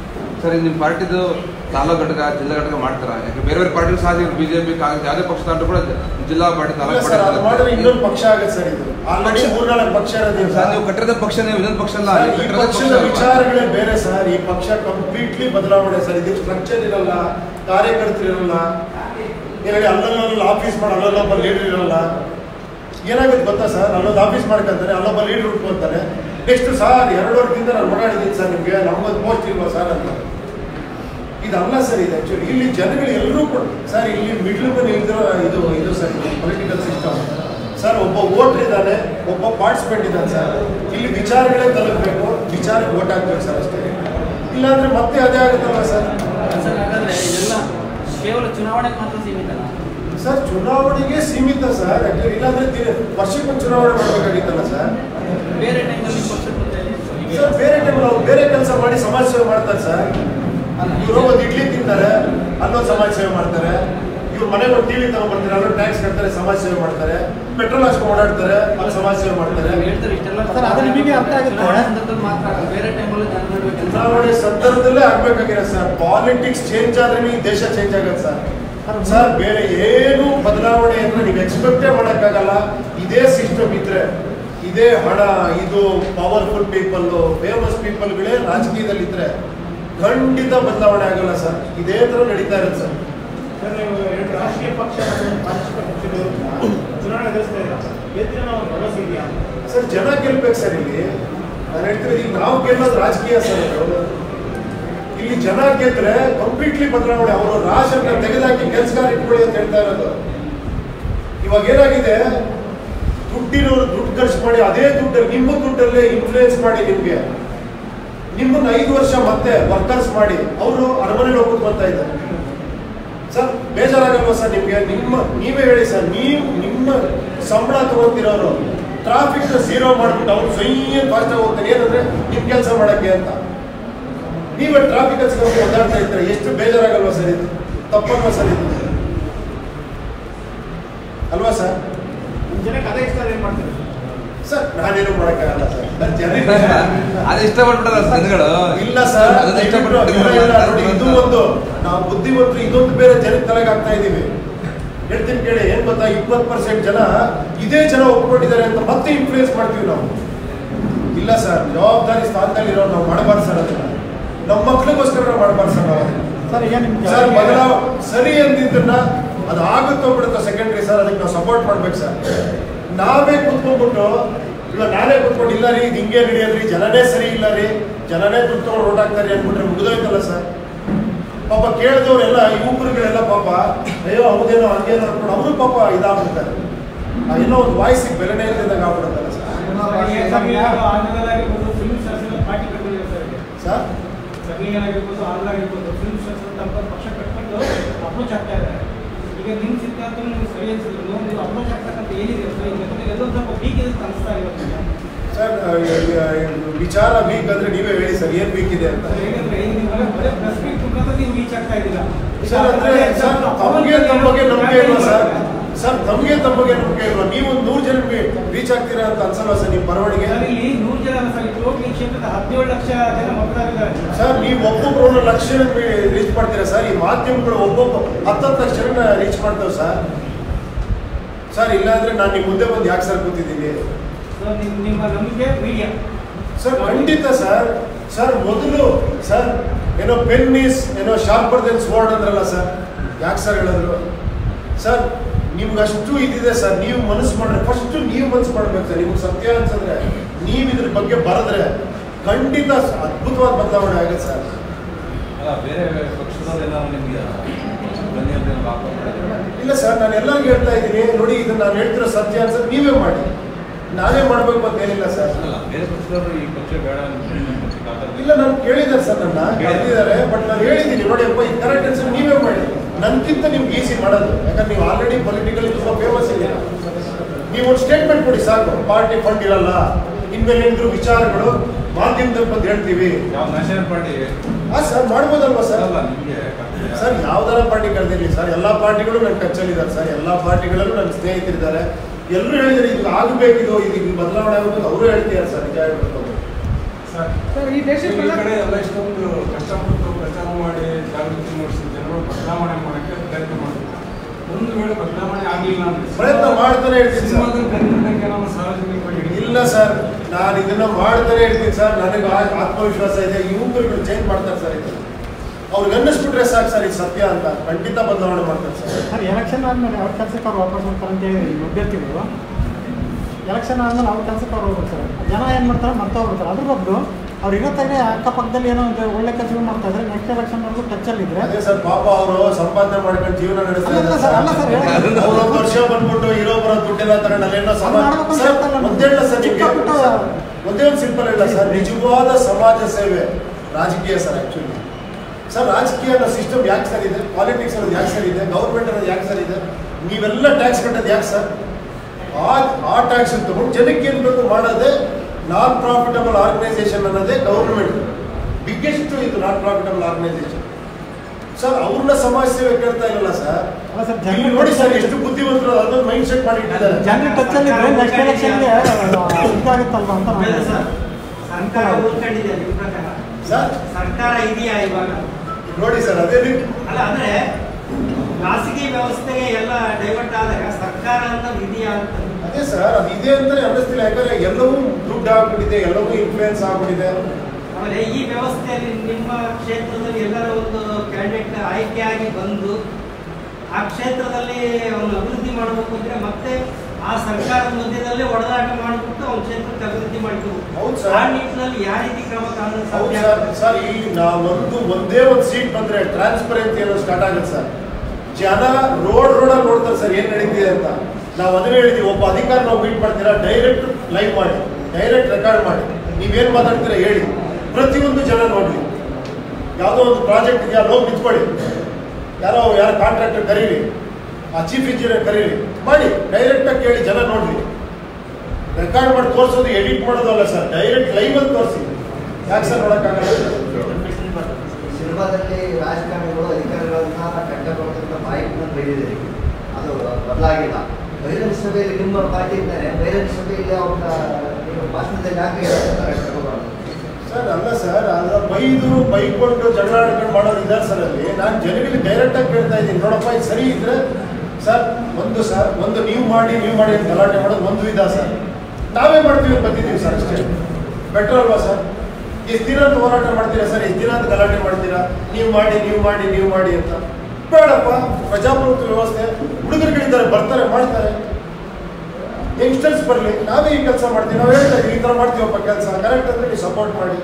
[SPEAKER 3] ಸರಿ ನಿಮ್ಮ ಪಾರ್ಟಿದು ತಾಲೂಕು ಘಟಕ ಜಿಲ್ಲಾ ಘಟಕ ಮಾಡ್ತಾರ? ಯಾಕೆ ಬೇರೆ ಬೇರೆ ಪಾರ್ಟಿ ಸಹ ಬಿಜೆಪಿ ಕಾಂಗ್ರೆಸ್ ಯಾವುದೇ ಪಕ್ಷ ತಗೊಂಡ್ರು ಕೂಡ ಜಿಲ್ಲಾ ಪಾರ್ಟಿ ತಾಲೂಕು
[SPEAKER 1] ಸರ್ ಅದು ಮಾಡಿದ್ರೆ
[SPEAKER 3] ಪಾರ್ಟಿ
[SPEAKER 1] ಇನ್ನೊಂದು ಪಕ್ಷ ಆಗುತ್ತೆ ಸರ್. ಇದು ಆಲ್ರೆಡಿ ಮೂರ್ನಾಲ್ಕು ಪಕ್ಷ ಇರೋದಿಲ್ಲ
[SPEAKER 3] ಸರ್. ನೀವು ಕಟ್ಟಿರೋದ ಪಕ್ಷ ನೀವು ಇನ್ನೊಂದು ಪಕ್ಷ ಅಲ್ಲ,
[SPEAKER 1] ಈ ಪಕ್ಷದ ವಿಚಾರಗಳೇ ಬೇರೆ ಸರ್. ಈ ಪಕ್ಷ ಕಂಪ್ಲೀಟ್ಲಿ ಬದಲಾವಣೆ ಸರ್. ಇದು ಸ್ಟ್ರಕ್ಚರ್ ಇರಲ್ಲ, ಕಾರ್ಯಕರ್ತರು ಇರಲ್ಲ, ಏನೇಳಿ ಅಲ್ಲೊಂದು ಆಫೀಸ್ ಮಾಡಿ ಅಲ್ಲೊಬ್ಬ ಲೀಡರ್ ಇರಲ್ಲ. ಏನಾಗುತ್ತೆ ಗೊತ್ತಾ ಸರ್, ಅಲ್ಲೊಂದು ಆಫೀಸ್ ಮಾಡ್ಕೊಂತಾನೆ, ಅಲ್ಲೊಬ್ಬ ಲೀಡರ್ ಉಟ್ಕೊತಾನೆ. ನೆಕ್ಸ್ಟ್ ಸರ್ ಎರಡು ವರ್ಷದಿಂದ ನಾನು ಓಡಾಡಿದ್ದೀನಿ ಸರ್, ನಿಮಗೆ ನಮ್ಗೊಂದು ಪೋಸ್ಟ್ ಇಲ್ವಾ ಸರ್ ಅಂತ. ಇದಲ್ಲ ಸರ್ ಇದು ಆ್ಯಕ್ಚುಲಿ. ಇಲ್ಲಿ ಜನಗಳು ಎಲ್ಲರೂ ಕೂಡ ಸರ್, ಇಲ್ಲಿ ಮಿಡ್ಲ್ ಮನ್ ಇಲ್ದಿರೋ ಇದು ಇದು ಸರ್, ಇದು ಪೊಲಿಟಿಕಲ್ ಸಿಸ್ಟಮ್ ಸರ್. ಒಬ್ಬ ವೋಟರ್ ಇದ್ದಾನೆ, ಒಬ್ಬ ಪಾರ್ಟಿಸಿಪೆಂಟ್ ಇದ್ದಾನೆ ಸರ್. ಇಲ್ಲಿ ವಿಚಾರಗಳೇ ತಲುಪಬೇಕು, ವಿಚಾರಕ್ಕೆ ವೋಟ್ ಹಾಕ್ಬೇಕು ಸರ್ ಅಷ್ಟೇ. ಇಲ್ಲಾಂದ್ರೆ ಮತ್ತೆ ಅದೇ ಆಗುತ್ತಲ್ವ ಸರ್.
[SPEAKER 5] ಸರ್ ಹಾಗಾದ್ರೆ ಇದೆಲ್ಲ ಕೇವಲ ಚುನಾವಣೆಗೆ ಮಾತ್ರ ಸೀಮಿತ
[SPEAKER 1] ಸರ್? ಚುನಾವಣೆಗೆ ಸೀಮಿತ ಸರ್ ಆ್ಯಕ್ಚುಲಿ. ಇಲ್ಲಾಂದ್ರೆ ವರ್ಷಕ್ಕೊಂದು ಚುನಾವಣೆ ಮಾಡಬೇಕಾಗಿತ್ತಲ್ಲ ಸರ್.
[SPEAKER 5] ಬೇರೆ ಟೈಮಲ್ಲಿ
[SPEAKER 1] ಸರ್ ಬೇರೆ ಟೈಮ್ ಅವ್ರು ಬೇರೆ ಕೆಲಸ ಮಾಡಿ ಸಮಾಜ ಸೇವೆ ಮಾಡ್ತಾರೆ ಸರ್. ಇವರು ಒಂದು ಇಡ್ಲಿ ತಿಂತಾರೆ, ಅಲ್ಲೊಂದು ಸಮಾಜ ಸೇವೆ ಮಾಡ್ತಾರೆ. ಇವ್ರು ಮನೆಗೆ ಒಂದು ಟಿವಿ ತಗೊಂಡ್ಬರ್ತಾರೆ, ಅಲ್ಲೊಂದು ಟ್ಯಾಕ್ಸ್ ಕಟ್ತಾರೆ, ಸಮಾಜ ಸೇವೆ ಮಾಡ್ತಾರೆ. ಪೆಟ್ರೋಲ್ ಹಾಸ್ಕೊಂಡು ಓಡಾಡ್ತಾರೆ, ಅಲ್ಲಿ ಸಮಾಜ ಸೇವೆ ಮಾಡ್ತಾರೆ. ಚುನಾವಣೆ ಸಂದರ್ಭದಲ್ಲೇ ಆಗ್ಬೇಕಾಗಿರೋ ಸರ್. ಪಾಲಿಟಿಕ್ಸ್ ಚೇಂಜ್ ಆದ್ರೆ ಈ ದೇಶ ಚೇಂಜ್ ಆಗತ್ತೆ ಸರ್. ಸರ್ ಬೇರೆ ಏನು ಬದಲಾವಣೆ ಅಂದ್ರೆ ನೀವು ಎಕ್ಸ್ಪೆಕ್ಟೇ ಮಾಡೋಕ್ಕಾಗಲ್ಲ. ಇದೇ ಸಿಸ್ಟಮ್ ಇದ್ರೆ, ಇದೇ ಹಣ, ಇದು ಪವರ್ಫುಲ್ ಪೀಪಲ್, ಫೇಮಸ್ ಪೀಪಲ್ಗಳೇ ರಾಜಕೀಯದಲ್ಲಿದ್ರೆ ಖಂಡಿತ ಬದಲಾವಣೆ ಆಗಲ್ಲ ಸರ್. ಇದೇ ತರ ನಡೀತಾ ಇರುತ್ತೆ ಸರ್.
[SPEAKER 2] ಸರ್ ನೀವು ಎರಡು ರಾಷ್ಟ್ರೀಯ ಪಕ್ಷ ಪಕ್ಷಗಳು ಚುನಾವಣೆ ಎದುರಿಸ್ತಾ ಇದ್ದಾರೆ, ಗೆದ್ದರೆ ನಾವು ಭರವಸೆ ಇದೆಯಾ
[SPEAKER 1] ಸರ್? ಜನ ಗೆಲ್ಬೇಕು ಸರ್. ಇಲ್ಲಿ ನಾನು ಹೇಳ್ತೀನಿ, ಈಗ ನಾವು ಗೆಲ್ಲೋದು ರಾಜಕೀಯ ಸರ್. ಇಲ್ಲಿ ಜನ ಗೆದ್ರೆ ಕಂಪ್ಲೀಟ್ಲಿ ಬದಲಾವಣೆ. ಅವರು ರಾಶನ್ನ ತೆಗೆದಾಕಿ ಕೆಲಸಗಾರ ಇಟ್ಕೊಳ್ಳಿ ಅಂತ ಹೇಳ್ತಾ ಇರೋದು. ಇವಾಗ ಏನಾಗಿದೆ, ದುಡ್ಡಿನವರು ದುಡ್ಡು ಖರ್ಚು ಮಾಡಿ ಅದೇ ದುಡ್ಡಲ್ಲಿ ನಿಮ್ಮ ದುಡ್ಡಲ್ಲೇ ಇನ್ಫ್ಲೂಯೆನ್ಸ್ ಮಾಡಿ ನಿಮ್ಗೆ ನಿಮ್ಮನ್ನ ಐದು ವರ್ಷ ಮತ್ತೆ ವರ್ಕರ್ಸ್ ಮಾಡಿ ಅವರು ಅರಮನೆಗೆ ಹೋಗಿ ಕೂತ್ಕೊಳ್ತಾ ಇದ್ದಾರೆ ಸರ್. ಬೇಜಾರಾಗಲ್ವಾ ಸರ್ ನಿಮ್ಗೆ? ನಿಮ್ಮ ನೀವೇ ಹೇಳಿ ಸರ್, ನೀವು ನಿಮ್ಮ ಸಂಬಳ ತಗೊಂತಿರೋರು ಟ್ರಾಫಿಕ್ ಝೀರೋ ಮಾಡ್ಬಿಟ್ಟು ಅವ್ರು ಸ್ವಯ್ಯ ಫಾಸ್ಟ್ ಆಗಿ ಹೋಗ್ತಾರೆ. ಏನಂದ್ರೆ ನಿಮ್ ಕೆಲಸ ಮಾಡಕ್ಕೆ ಅಂತ ನೀವೇ ಟ್ರಾಫಿಕ್ ಹಚ್ಕೊಂಡು ಓದಾಡ್ತಾ ಇರ್ತಾರೆ. ಎಷ್ಟು ಬೇಜಾರಾಗಲ್ವಾ ಸರ್? ಇದು ತಪ್ಪಲ್ವಾ ಸರ್? ಇದು ಅಲ್ವಾ ಸರ್?
[SPEAKER 2] ಜನಕ್ಕೆ ಅದೇ ಇಷ್ಟ ಏನ್ ಮಾಡ್ತಾರೆ
[SPEAKER 1] ಸರ್? ನಾನೇನು ಮಾಡಕ್ಕಾಗಲ್ಲ ಸರ್.
[SPEAKER 3] ಅದು ಇಷ್ಟಪಟ್ಬಿಡಲ್ಲ ಜನಗಳು.
[SPEAKER 1] ಇಲ್ಲ ಸರ್, ನೋಡಿ ಇದು ಒಂದು ನಾವು ಬುದ್ಧಿವಂತರು ಇದೊಂದು ಬೇರೆ ಜನಕ್ಕೆ ತಲೆಗೆ ಆಗ್ತಾ ಇದೀವಿ. ಹೇಳ್ತೀನಿ ಕೇಳಿ, ಏನ್ ಗೊತ್ತಾ, ಇಪ್ಪತ್ತು ಪರ್ಸೆಂಟ್ ಜನ ಇದೇ ಜನ ಒಪ್ಕೊಂಡಿದ್ದಾರೆ ಅಂತ ಮತ್ತೆ ಇನ್ಫ್ಲೂಯೆನ್ಸ್ ಮಾಡ್ತೀವಿ ನಾವು. ಇಲ್ಲ ಸರ್, ಜವಾಬ್ದಾರಿ ಸ್ಥಾನದಲ್ಲಿ ಇರೋ ನಾವು ಮಾಡಬಾರ್ದು ಸರ್. ಅದನ್ನ ನಮ್ಮ ಮಕ್ಳಿಗೋಸ್ಕರ ಮಾಡಬಾರ್ದು ಸರ್. ನಾವು ಸರ್ ಬದಲಾವ ಸರಿ ಅಂದಿದ್ದನ್ನ ಅದು ಆಗುತ್ತೋ ಬಿಡುತ್ತೋ ಸೆಕೆಂಡ್ರಿ ಸರ್. ಅದಕ್ಕೆ ನಾವು ಸಪೋರ್ಟ್ ಮಾಡ್ಬೇಕು ಸರ್. ನಾವೇ ಕುತ್ಕೊಂಡ್ಬಿಟ್ಟು ಇಲ್ಲ ನಾನೇ ಕುತ್ಕೊಂಡು ಇಲ್ಲ ರೀ ಇದು ಹಿಂಗೆ ನಡೆಯೋದ್ರಿ, ಜನನೇ ಸರಿ ಇಲ್ಲ ರೀ, ಜನನೇ ದುಡ್ಡು ತಗೊಂಡು ಓಟ್ ಹಾಕ್ತಾರೆ ಅಂದ್ಬಿಟ್ರೆ ಮುಗಿದೋಯ್ತಲ್ಲ ಸರ್. ಪಾಪ ಕೇಳಿದವರೆಲ್ಲ ಯುವಕರುಗಳೆಲ್ಲ ಪಾಪ ಅಯ್ಯೋ ಹೌದೇನೋ ಹಂಗೇನೋ ಅನ್ಕೊಂಡು ಅವರು ಪಾಪ ಇದಾಗ್ಬಿಡ್ತಾರೆ. ಏನೋ ಒಂದು ವಾಯ್ಸಿಗೆ ಬೆಲೆನೇ ಇಲ್ದಂಗೆ ಆಗ್ಬಿಡುತ್ತಲ್ಲ ಸರ್. ಸರ್
[SPEAKER 6] ಸಭೆಗಳಾಗಿರ್ಬೋದು, ಆಗಿರ್ಬೋದು, ಫಿಲ್ಮ್ ಸ್ಟಾರ್ಸ್ ಪಕ್ಷ ಕಟ್ಕೊಂಡು ಅಪ್ರೋಚ್ ಆಗ್ತಾ ಇದ್ದಾರೆ. ಈಗ ನಿಮ್ಮ ಸಿದ್ಧಾಂತ ನೀವು ಸರಿ ಅನ್ಸಿದ್ರು, ನೀವು ಅಪ್ರೋಚ್ ಆಗ್ತಕ್ಕಂಥ ಏನಿದೆ ಎಲ್ಲೋ ಸ್ವಲ್ಪ ವೀಕ್ ಇದೆ ಅನಿಸ್ತಾ ಇರುತ್ತೆ
[SPEAKER 1] ಸರ್. ವಿಚಾರ ವೀಕ್ ಅಂದ್ರೆ ನೀವೇ ಹೇಳಿ ಸರ್, ಏನ್ ವೀಕ್ ಇದೆ ಅಂತ.
[SPEAKER 6] ಹೇಗಂದ್ರೆ ನೀವು ಬರೀ ಪ್ರೆಸ್ ಮೀಟ್ ಮುಖಾಂತರ ನೀವು ರೀಚ್ ಆಗ್ತಾ ಇದ್ದೀರಾ
[SPEAKER 1] ಸರ್. ಅಂದ್ರೆ ಸರ್ ತಮಗೆ ತಮಗೆ ನಂಬಿಕೆ ಇಲ್ವಾ ಸರ್? ಸರ್ ತಮಗೆ ತಮಗೆ ನಂಬಿಕೆ ಇಲ್ವಾ? ನೀವು ಒಂದು ನೂರು ಜನಕ್ಕೆ ರೀಚ್ ಆಗ್ತೀರಾ ಅಂತ ಅನ್ಸಲ್ವಾ ಸರ್ ನಿಮ್ಮ ಬರವಣಿಗೆ?
[SPEAKER 6] ಇಲ್ಲಿ ನೂರು ಜನ ಸರ್, ಟೋಟಲ್ ಕ್ಷೇತ್ರದ ಹದಿನೇಳು ಲಕ್ಷ ಜನ ಮತದಾರರಿದ್ದಾರೆ
[SPEAKER 1] ಸರ್. ನೀವು ಒಬ್ಬೊಬ್ರು ಒಂದು ಲಕ್ಷ ಜನ ರೀಚ್ ಮಾಡ್ತೀರಾ ಸರ್? ಈ ಮಾಧ್ಯಮಗಳು ಒಬ್ಬೊಬ್ಬ ಹತ್ತತ್ತು ಲಕ್ಷ ಜನ ರೀಚ್ ಮಾಡ್ತೇವೆ ಸರ್. ಸರ್ ಇಲ್ಲಾಂದ್ರೆ ನಾನು ನಿಮ್ಮ ಮುಂದೆ ಬಂದು ಯಾಕೆ ಸರ್ ಕೂತಿದ್ದೀನಿ?
[SPEAKER 6] ನಿಮ್ಮ ನಂಬಿಕೆ ಮೀಡಿಯಾ
[SPEAKER 1] ಸರ್ ಖಂಡಿತ ಸರ್. ಸರ್ ಮೊದಲು ಸರ್ ಏನೋ ಪೆನ್ ಈಸ್ ಏನೋ ಶಾರ್ಪರ್ ದೆನ್ ಸ್ವರ್ಡ್ ಅಂದ್ರಲ್ಲ ಸರ್, ಯಾಕೆ ಸರ್ ಹೇಳಿದ್ರು ಸರ್? ನಿಮ್ಗೆ ಅಷ್ಟು ಇದಿದೆ ಸರ್, ನೀವು ಮನಸ್ಸು ಮಾಡಿದ್ರೆ ಫಸ್ಟ್ ನೀವು ಮನಸ್ಸು ಮಾಡ್ಬೇಕು ಸರ್. ನಿಮ್ಗೆ ಸತ್ಯ ಅನ್ಸಿದ್ರೆ ನೀವು ಇದ್ರ ಬಗ್ಗೆ ಬರೆದ್ರೆ ಖಂಡಿತ ಅದ್ಭುತವಾದ ಬದಲಾವಣೆ ಆಗುತ್ತೆ ಸರ್. ಇಲ್ಲ ಸರ್, ನಾನು ಎಲ್ಲರಿಗೂ ಹೇಳ್ತಾ ಇದ್ದೀನಿ ನೋಡಿ, ಇದನ್ನ ನಾನು ಹೇಳ್ತಿರೋ ಸತ್ಯ ಅನ್ಸತ್ತೆ ನೀವೇ ಮಾಡಿ, ನಾನೇ ಮಾಡ್ಬೇಕು ಅಂತ ಏನಿಲ್ಲ ಸರ್. ಇಲ್ಲ ನಾನು ಕೇಳಿದ್ದಾರೆ ಸರ್, ನನ್ನ ಕರೆದಿದ್ದಾರೆ, ಬಟ್ ನಾನು ಹೇಳಿದ್ದೀನಿ ನೋಡಿ ಅಪ್ಪ ಈ ಕರೆಕ್ಟ್ ಅನ್ಸರ್ ನೀವೇ ಮಾಡಿ. ನನ್ಗಿಂತ ನಿಮ್ಗೆ ಈಸಿ ಮಾಡೋದು, ಯಾಕಂದ್ರೆ ನೀವು ಆಲ್ರೆಡಿ ಪೊಲಿಟಿಕಲಿ ತುಂಬಾ ಫೇಮಸ್ ಇದೆ. ನೀವು ಒಂದು ಸ್ಟೇಟ್ಮೆಂಟ್ ಕೊಡಿ ಸಾಕು, ಪಾರ್ಟಿ ಫಂಡ್ ಇರಲ್ಲ, ಇನ್ಮೇಲೆ ಏನಿದ್ರು ವಿಚಾರಗಳು ಮಾಧ್ಯಮದಲ್ಲಿ ಬಂದು ಹೇಳ್ತೀವಿ. ಹಾ ಸರ್ ಮಾಡ್ಬೋದಲ್ವಾ ಸರ್? ಸರ್ ಯಾವ್ದಾರ ಪಾರ್ಟಿ ಕರೆದಿರಲಿ ಸರ್, ಎಲ್ಲಾ ಪಾರ್ಟಿಗಳು ನನ್ನ ಟಚ್ಚಲ್ಲಿದ್ದಾರೆ ಸರ್. ಎಲ್ಲಾ ಪಾರ್ಟಿಗಳಲ್ಲೂ ನನ್ನ ಸ್ನೇಹಿತರಿದ್ದಾರೆ. ಎಲ್ಲರೂ ಹೇಳಿದ್ರೆ ಇದು ಆಗಬೇಕಿದು, ಇದು ಬದಲಾವಣೆ ಆಗಬೇಕು ಅವರು ಹೇಳ್ತೀರಾ ಸರ್. ನಿಜ ಹೇಳ್ಬೇಕು
[SPEAKER 6] ಸರ್ ಈ ದೇಶದ
[SPEAKER 7] ಈ ಕಡೆ ಎಲ್ಲ ಇಷ್ಟೊಂದು ಕಷ್ಟಪಟ್ಟು ಪ್ರಚಾರ ಮಾಡಿ ಜಾಗೃತಿ ಮೂಡಿಸಿ ಜನರು ಬದಲಾವಣೆ ಮಾಡೋಕ್ಕೆ ಪ್ರಯತ್ನ ಮಾಡ್ತಾರೆ. ಒಂದು ವೇಳೆ ಬದಲಾವಣೆ ಆಗಲಿಲ್ಲ ಅಂದ್ರೆ
[SPEAKER 1] ಪ್ರಯತ್ನ ಮಾಡ್ತಾನೆ ಇರ್ತೀನಿ ಸರ್.
[SPEAKER 7] ಕನ್ನಡಕ್ಕೆ ನಾವು ಸಾರ್ವಜನಿಕವಾಗಿ
[SPEAKER 1] ಇಲ್ಲ ಸರ್, ನಾನು ಇದನ್ನ ಮಾಡ್ತಾನೆ ಇರ್ತೀನಿ ಸರ್. ನನಗೆ ಆತ್ಮವಿಶ್ವಾಸ ಇದೆ, ಯುವಕರುಗಳು ಚೇಂಜ್ ಮಾಡ್ತಾರೆ ಸರ್. ಇದು ಅವ್ರಿಗೆ ಅನ್ನಿಸ್ಬಿಟ್ರೆ ಸಾಕು ಸರ್, ಇದು ಸತ್ಯ ಅಂತ ಖಂಡಿತ ಬದಲಾವಣೆ ಮಾಡ್ತಾರೆ ಸರ್.
[SPEAKER 6] ಸರ್ ಎಲೆಕ್ಷನ್ ಆದಮೇಲೆ ಅವ್ರ ಕೆಲಸಕ್ಕೆ ಅವ್ರು ವಾಪಸ್ ಹೋಗ್ತಾರೆ ಅಂತ ಹೇಳಿ ಅಭ್ಯರ್ಥಿಗಳು ಎಲೆಕ್ಷನ್ ಆದಮೇಲೆ ಅವ್ರ ಕೆಲಸಕ್ಕೆ ಅವ್ರು ಹೋಗ್ಬೇಕು ಸರ್. ಜನ ಏನು ಮಾಡ್ತಾರೆ ಮತ್ತೆ ಹೋಗ್ಬಿಡ್ತಾರೆ. ಅದ್ರ ಬದಲು ಅವ್ರು ಇರೋತ್ತಾಗೆ ಅಕ್ಕಪಕ್ಕದಲ್ಲಿ ಏನೋ ಒಂದು ಒಳ್ಳೆ ಕೆಲಸಗಳು ಮಾಡ್ತಾ ಇದ್ದಾರೆ. ನೆಕ್ಸ್ಟ್ ಎಲೆಕ್ಷನ್ವರೆಗೂ ಟಚ್ಚಲ್ಲಿ ಇದ್ರೆ
[SPEAKER 1] ಅದೇ ಸರ್, ಪಾಪ ಅವರು ಸಂಪಾದನೆ ಮಾಡ್ಕೊಂಡು ಜೀವನ ನಡೆಸ್ತಾ
[SPEAKER 6] ಅಲ್ಲ
[SPEAKER 1] ಇದ್ದಾರೆ
[SPEAKER 6] ಸರ್, ಅಲ್ಲ ಸರ್,
[SPEAKER 1] ಸರ್. ಅವ್ರು ಒಂದು ವರ್ಷ ಬಂದ್ಬಿಟ್ಟು ಇರೋ ಬರೋ ದುಡ್ಡೆಲ್ಲ ತಗೊಂಡು ಅಲ್ಲೇನೋ ಸಮಾಜ ಸರ್ ಒಂದೇ ಇಲ್ಲ ಸರ್, ನಿಮಗೆ ಒಂದೇ ಒಂದು ಸಿಂಪಲ್ ಇಲ್ಲ ಸರ್. ನಿಜವಾದ ಸಮಾಜ ಸೇವೆ ರಾಜಕೀಯ ಸರ್. ಆ್ಯಕ್ಚುಲಿ ಸರ್, ರಾಜಕೀಯ ಅನ್ನೋ ಸಿಸ್ಟಮ್ ಯಾಕೆ ಸರ್ ಇದೆ? ಪಾಲಿಟಿಕ್ಸ್ ಅನ್ನೋದು ಯಾಕೆ ಸರ್ ಇದೆ? ಗೌರ್ಮೆಂಟ್ ಅನ್ನೋದು ಯಾಕೆ ಸರ್ ಇದೆ? ನೀವೆಲ್ಲ ಟ್ಯಾಕ್ಸ್ ಕಟ್ಟೋದು ಯಾಕೆ ಸರ್? ಆ ಆ ಟ್ಯಾಕ್ಸ್ ತಗೊಂಡು ಜನಕ್ಕೆ ಏನು ಬೇಕು ಮಾಡೋದೇ ನಾನ್ ಪ್ರಾಫಿಟಬಲ್ ಆರ್ಗನೈಸೇಷನ್ ಅನ್ನೋದೇ ಗೌರ್ಮೆಂಟ್ ಬಿಗ್ಗೆಸ್ಟ್ ಇದು ನಾನ್ ಪ್ರಾಫಿಟಬಲ್ ಆರ್ಗನೈಸೇಷನ್ ಸರ್. ಅವ್ರನ್ನ ಸಮಾಜ ಸೇವೆ ಕೇಳ್ತಾ ಇರಲ್ಲ ಸರ್.
[SPEAKER 6] ಅಲ್ಲ ಸರ್,
[SPEAKER 1] ಇಲ್ಲಿ ನೋಡಿ ಸರ್ ಎಷ್ಟು ಬುದ್ಧಿವಂತರು ಅದೊಂದು ಮೈಂಡ್ ಸೆಟ್ ಮಾಡಿ ಇಟ್ಟಿದ್ದಾರೆ.
[SPEAKER 6] ಜನರ ಟಚ್ಚಲ್ಲಿ ಇದ್ರೆ ನೆಕ್ಸ್ಟ್ ಎಲೆಕ್ಷನ್ಗೆ ಇದಾಗುತ್ತಲ್ವ ಅಂತ ನಾನು
[SPEAKER 4] ಸರ್ಕಾರ ಉಳ್ಕೊಂಡಿದೆ ನಿಮ್ಮ ಪ್ರಕಾರ?
[SPEAKER 1] ಸರ್
[SPEAKER 4] ಸರ್ಕಾರ ಇದೆಯಾ ಇವಾಗ?
[SPEAKER 1] ನೋಡಿ ಸರ್, ಅದೇ
[SPEAKER 4] ಅಲ್ಲ ಅಂದ್ರೆ ಖಾಸಗಿ ವ್ಯವಸ್ಥೆಗೆ ಎಲ್ಲ ಡೈವರ್ಟ್ ಆದಾಗ ಸರ್ಕಾರ ಅನ್ನೋದು ಇದೆಯಾ ಅಂತ.
[SPEAKER 1] ಅದೇ ಸರ್, ಅದು ಇದೆ ಅಂತಾನೆ ಅನ್ನಿಸ್ತಿಲ್ಲ. ಯಾಕಂದ್ರೆ ಎಲ್ಲವೂ ದುಡ್ಡು ಆಗ್ಬಿಟ್ಟಿದೆ, ಎಲ್ಲವೂ ಇನ್ಫ್ಲೂಯೆನ್ಸ್ ಆಗ್ಬಿಟ್ಟಿದೆ.
[SPEAKER 4] ಆಮೇಲೆ ಈ ವ್ಯವಸ್ಥೆಯಲ್ಲಿ ನಿಮ್ಮ ಕ್ಷೇತ್ರದಲ್ಲಿ ಎಲ್ಲರ ಒಂದು ಕ್ಯಾಂಡಿಡೇಟ್ ಆಯ್ಕೆಯಾಗಿ ಬಂದು ಆ ಕ್ಷೇತ್ರದಲ್ಲಿ ಅವನು ಅಭಿವೃದ್ಧಿ ಮಾಡಬೇಕು ಅಂದ್ರೆ ಮತ್ತೆ ಆ ಸರ್ಕಾರದ ಮಧ್ಯದಲ್ಲೇ ಒಡೆದಾಟ ಮಾಡಿಬಿಟ್ಟು ಅವ್ನ ಕ್ಷೇತ್ರಕ್ಕೆ ಅಭಿವೃದ್ಧಿ ಮಾಡ್ತೀವಿ.
[SPEAKER 1] ಹೌದು ಸರ್.
[SPEAKER 4] ಆ ನಿಟ್ಟಿನಲ್ಲಿ ಯಾವ ರೀತಿ ಕ್ರಮ
[SPEAKER 1] ಹೌದು
[SPEAKER 4] ಸಾಧ್ಯ?
[SPEAKER 1] ಸರ್. ಸರ್ ಈಗ ನಾವೊಂದು ಒಂದೇ ಒಂದು ಸೀಟ್ ಬಂದ್ರೆ ಟ್ರಾನ್ಸ್ಪರೆನ್ಸಿ ಅನ್ನೋ ಸ್ಟಾರ್ಟ್ ಆಗುತ್ತೆ ಸರ್. ಜನ ರೋಡ್ ರೋಡಲ್ಲಿ ನೋಡ್ತಾರೆ ಸರ್ ಏನ್ ನಡೀತಿದೆ ಅಂತ. ನಾವು ಅದನ್ನ ಹೇಳಿದೀವಿ, ಒಬ್ಬ ಅಧಿಕಾರಿ ನಾವು ಮೀಟ್ ಮಾಡ್ತೀರಾ, ಡೈರೆಕ್ಟ್ ಲೈವ್ ಮಾಡಿ, ಡೈರೆಕ್ಟ್ ರೆಕಾರ್ಡ್ ಮಾಡಿ, ನೀವೇನ್ ಮಾತಾಡ್ತೀರಾ ಹೇಳಿ, ಪ್ರತಿಯೊಂದು ಜನ ನೋಡ್ಲಿ. ಯಾವುದೋ ಒಂದು ಪ್ರಾಜೆಕ್ಟ್ ಇದೆಯಾ ಲೋನ್ ನಿಂತ್ಕೊಳ್ಳಿ, ಯಾರೋ ಯಾರು ಕಾಂಟ್ರಾಕ್ಟರ್ ಕರೀರಿ, ಆ ಚೀಫ್ ಇಂಜಿನಿಯರ್ ಕರೀರಿ, ಮಾಡಿ ಡೈರೆಕ್ಟ್ ಆಗಿ ಕೇಳಿ, ಜನ ನೋಡ್ಲಿ. ರೆಕಾರ್ಡ್ ಮಾಡಿ ತೋರಿಸೋದು ಎಡಿಟ್ ಮಾಡೋದು ಅಲ್ಲ ಸರ್, ಡೈರೆಕ್ಟ್ ಲೈವ್ ಅಲ್ಲಿ ತೋರಿಸಿ. ಯಾಕೆ ಸರ್ ನೋಡಕ್ಕಾಗಲ್ಲ?
[SPEAKER 8] ಸಿನಿಮಾದಲ್ಲಿ ರಾಜಕಾರಣಿಗಳು ಅಧಿಕಾರಿಗಳನ್ನ ಕಟ್ಟಬಾರ್ದಂತ ಬಾಯಿಗೆ ಬೈದಿದೆ, ಅದು ಬದಲಾಗಿಲ್ಲ. ಬಹಿರಂಗ ಸಭೆಯಲ್ಲಿ ನಿಮ್ಮ ಪಾರ್ಟಿ ಇದ್ದಾರೆ, ಬಹಿರಂಗ ಸಭೆಯಲ್ಲಿ ಅವ್ರನ್ನ ನೀವು ಭಾಷಣದಲ್ಲಿ ಯಾಕೆ ಕಟ್ಟಬಾರ್ದು
[SPEAKER 1] ಸರ್? ಅಲ್ಲ ಸರ್, ಅದ್ರ ಬೈದು ಬೈಕೊಂಡು ಜಗಳ ಆಡ್ಕೊಂಡು ಮಾಡೋದು ಇದ್ದಾರೆ ಸರ್. ಅಲ್ಲಿ ನಾನು ಜನಗಳಿಗೆ ಡೈರೆಕ್ಟ್ ಆಗಿ ಕೇಳ್ತಾ ಇದ್ದೀನಿ, ನೋಡಪ್ಪ ಇದು ಸರಿ ಇದ್ರೆ ಸರ್ ಒಂದು ಸರ್ ಒಂದು ನೀವು ಮಾಡಿ ನೀವು ಮಾಡಿ ಅಂತ ಗಲಾಟೆ ಮಾಡೋದು ಒಂದು ವಿಧ ಸರ್. ನಾವೇ ಮಾಡ್ತೀವಿ ಬಂದಿದ್ದೀವಿ ಸರ್, ಅಷ್ಟೇ. ಬೆಟರ್ ಅಲ್ವಾ ಸರ್? ಎಷ್ಟು ದಿನ ಅಂತ ಹೋರಾಟ ಮಾಡ್ತೀರಾ ಸರ್? ಎಷ್ಟು ದಿನ ಅಂತ ಗಲಾಟೆ ಮಾಡ್ತೀರಾ? ನೀವು ಮಾಡಿ ನೀವು ಮಾಡಿ ನೀವು ಮಾಡಿ ಅಂತ ಬೇಡಪ್ಪ. ಪ್ರಜಾಪ್ರಭುತ್ವ ವ್ಯವಸ್ಥೆ, ಹುಡುಗರುಗಳಿದ್ದಾರೆ, ಬರ್ತಾರೆ, ಮಾಡ್ತಾರೆ. ಯಂಗ್ಸ್ಟರ್ಸ್ ಬರಲಿ, ನಾವೇ ಈ ಕೆಲಸ ಮಾಡ್ತೀವಿ, ನಾವು ಹೇಳ್ತಾ ಇದ್ದೀವಿ ಈ ಥರ ಮಾಡ್ತೀವಪ್ಪ ಕೆಲಸ ಕರೆಕ್ಟ್ ಅಂದರೆ ನೀವು ಸಪೋರ್ಟ್ ಮಾಡಿ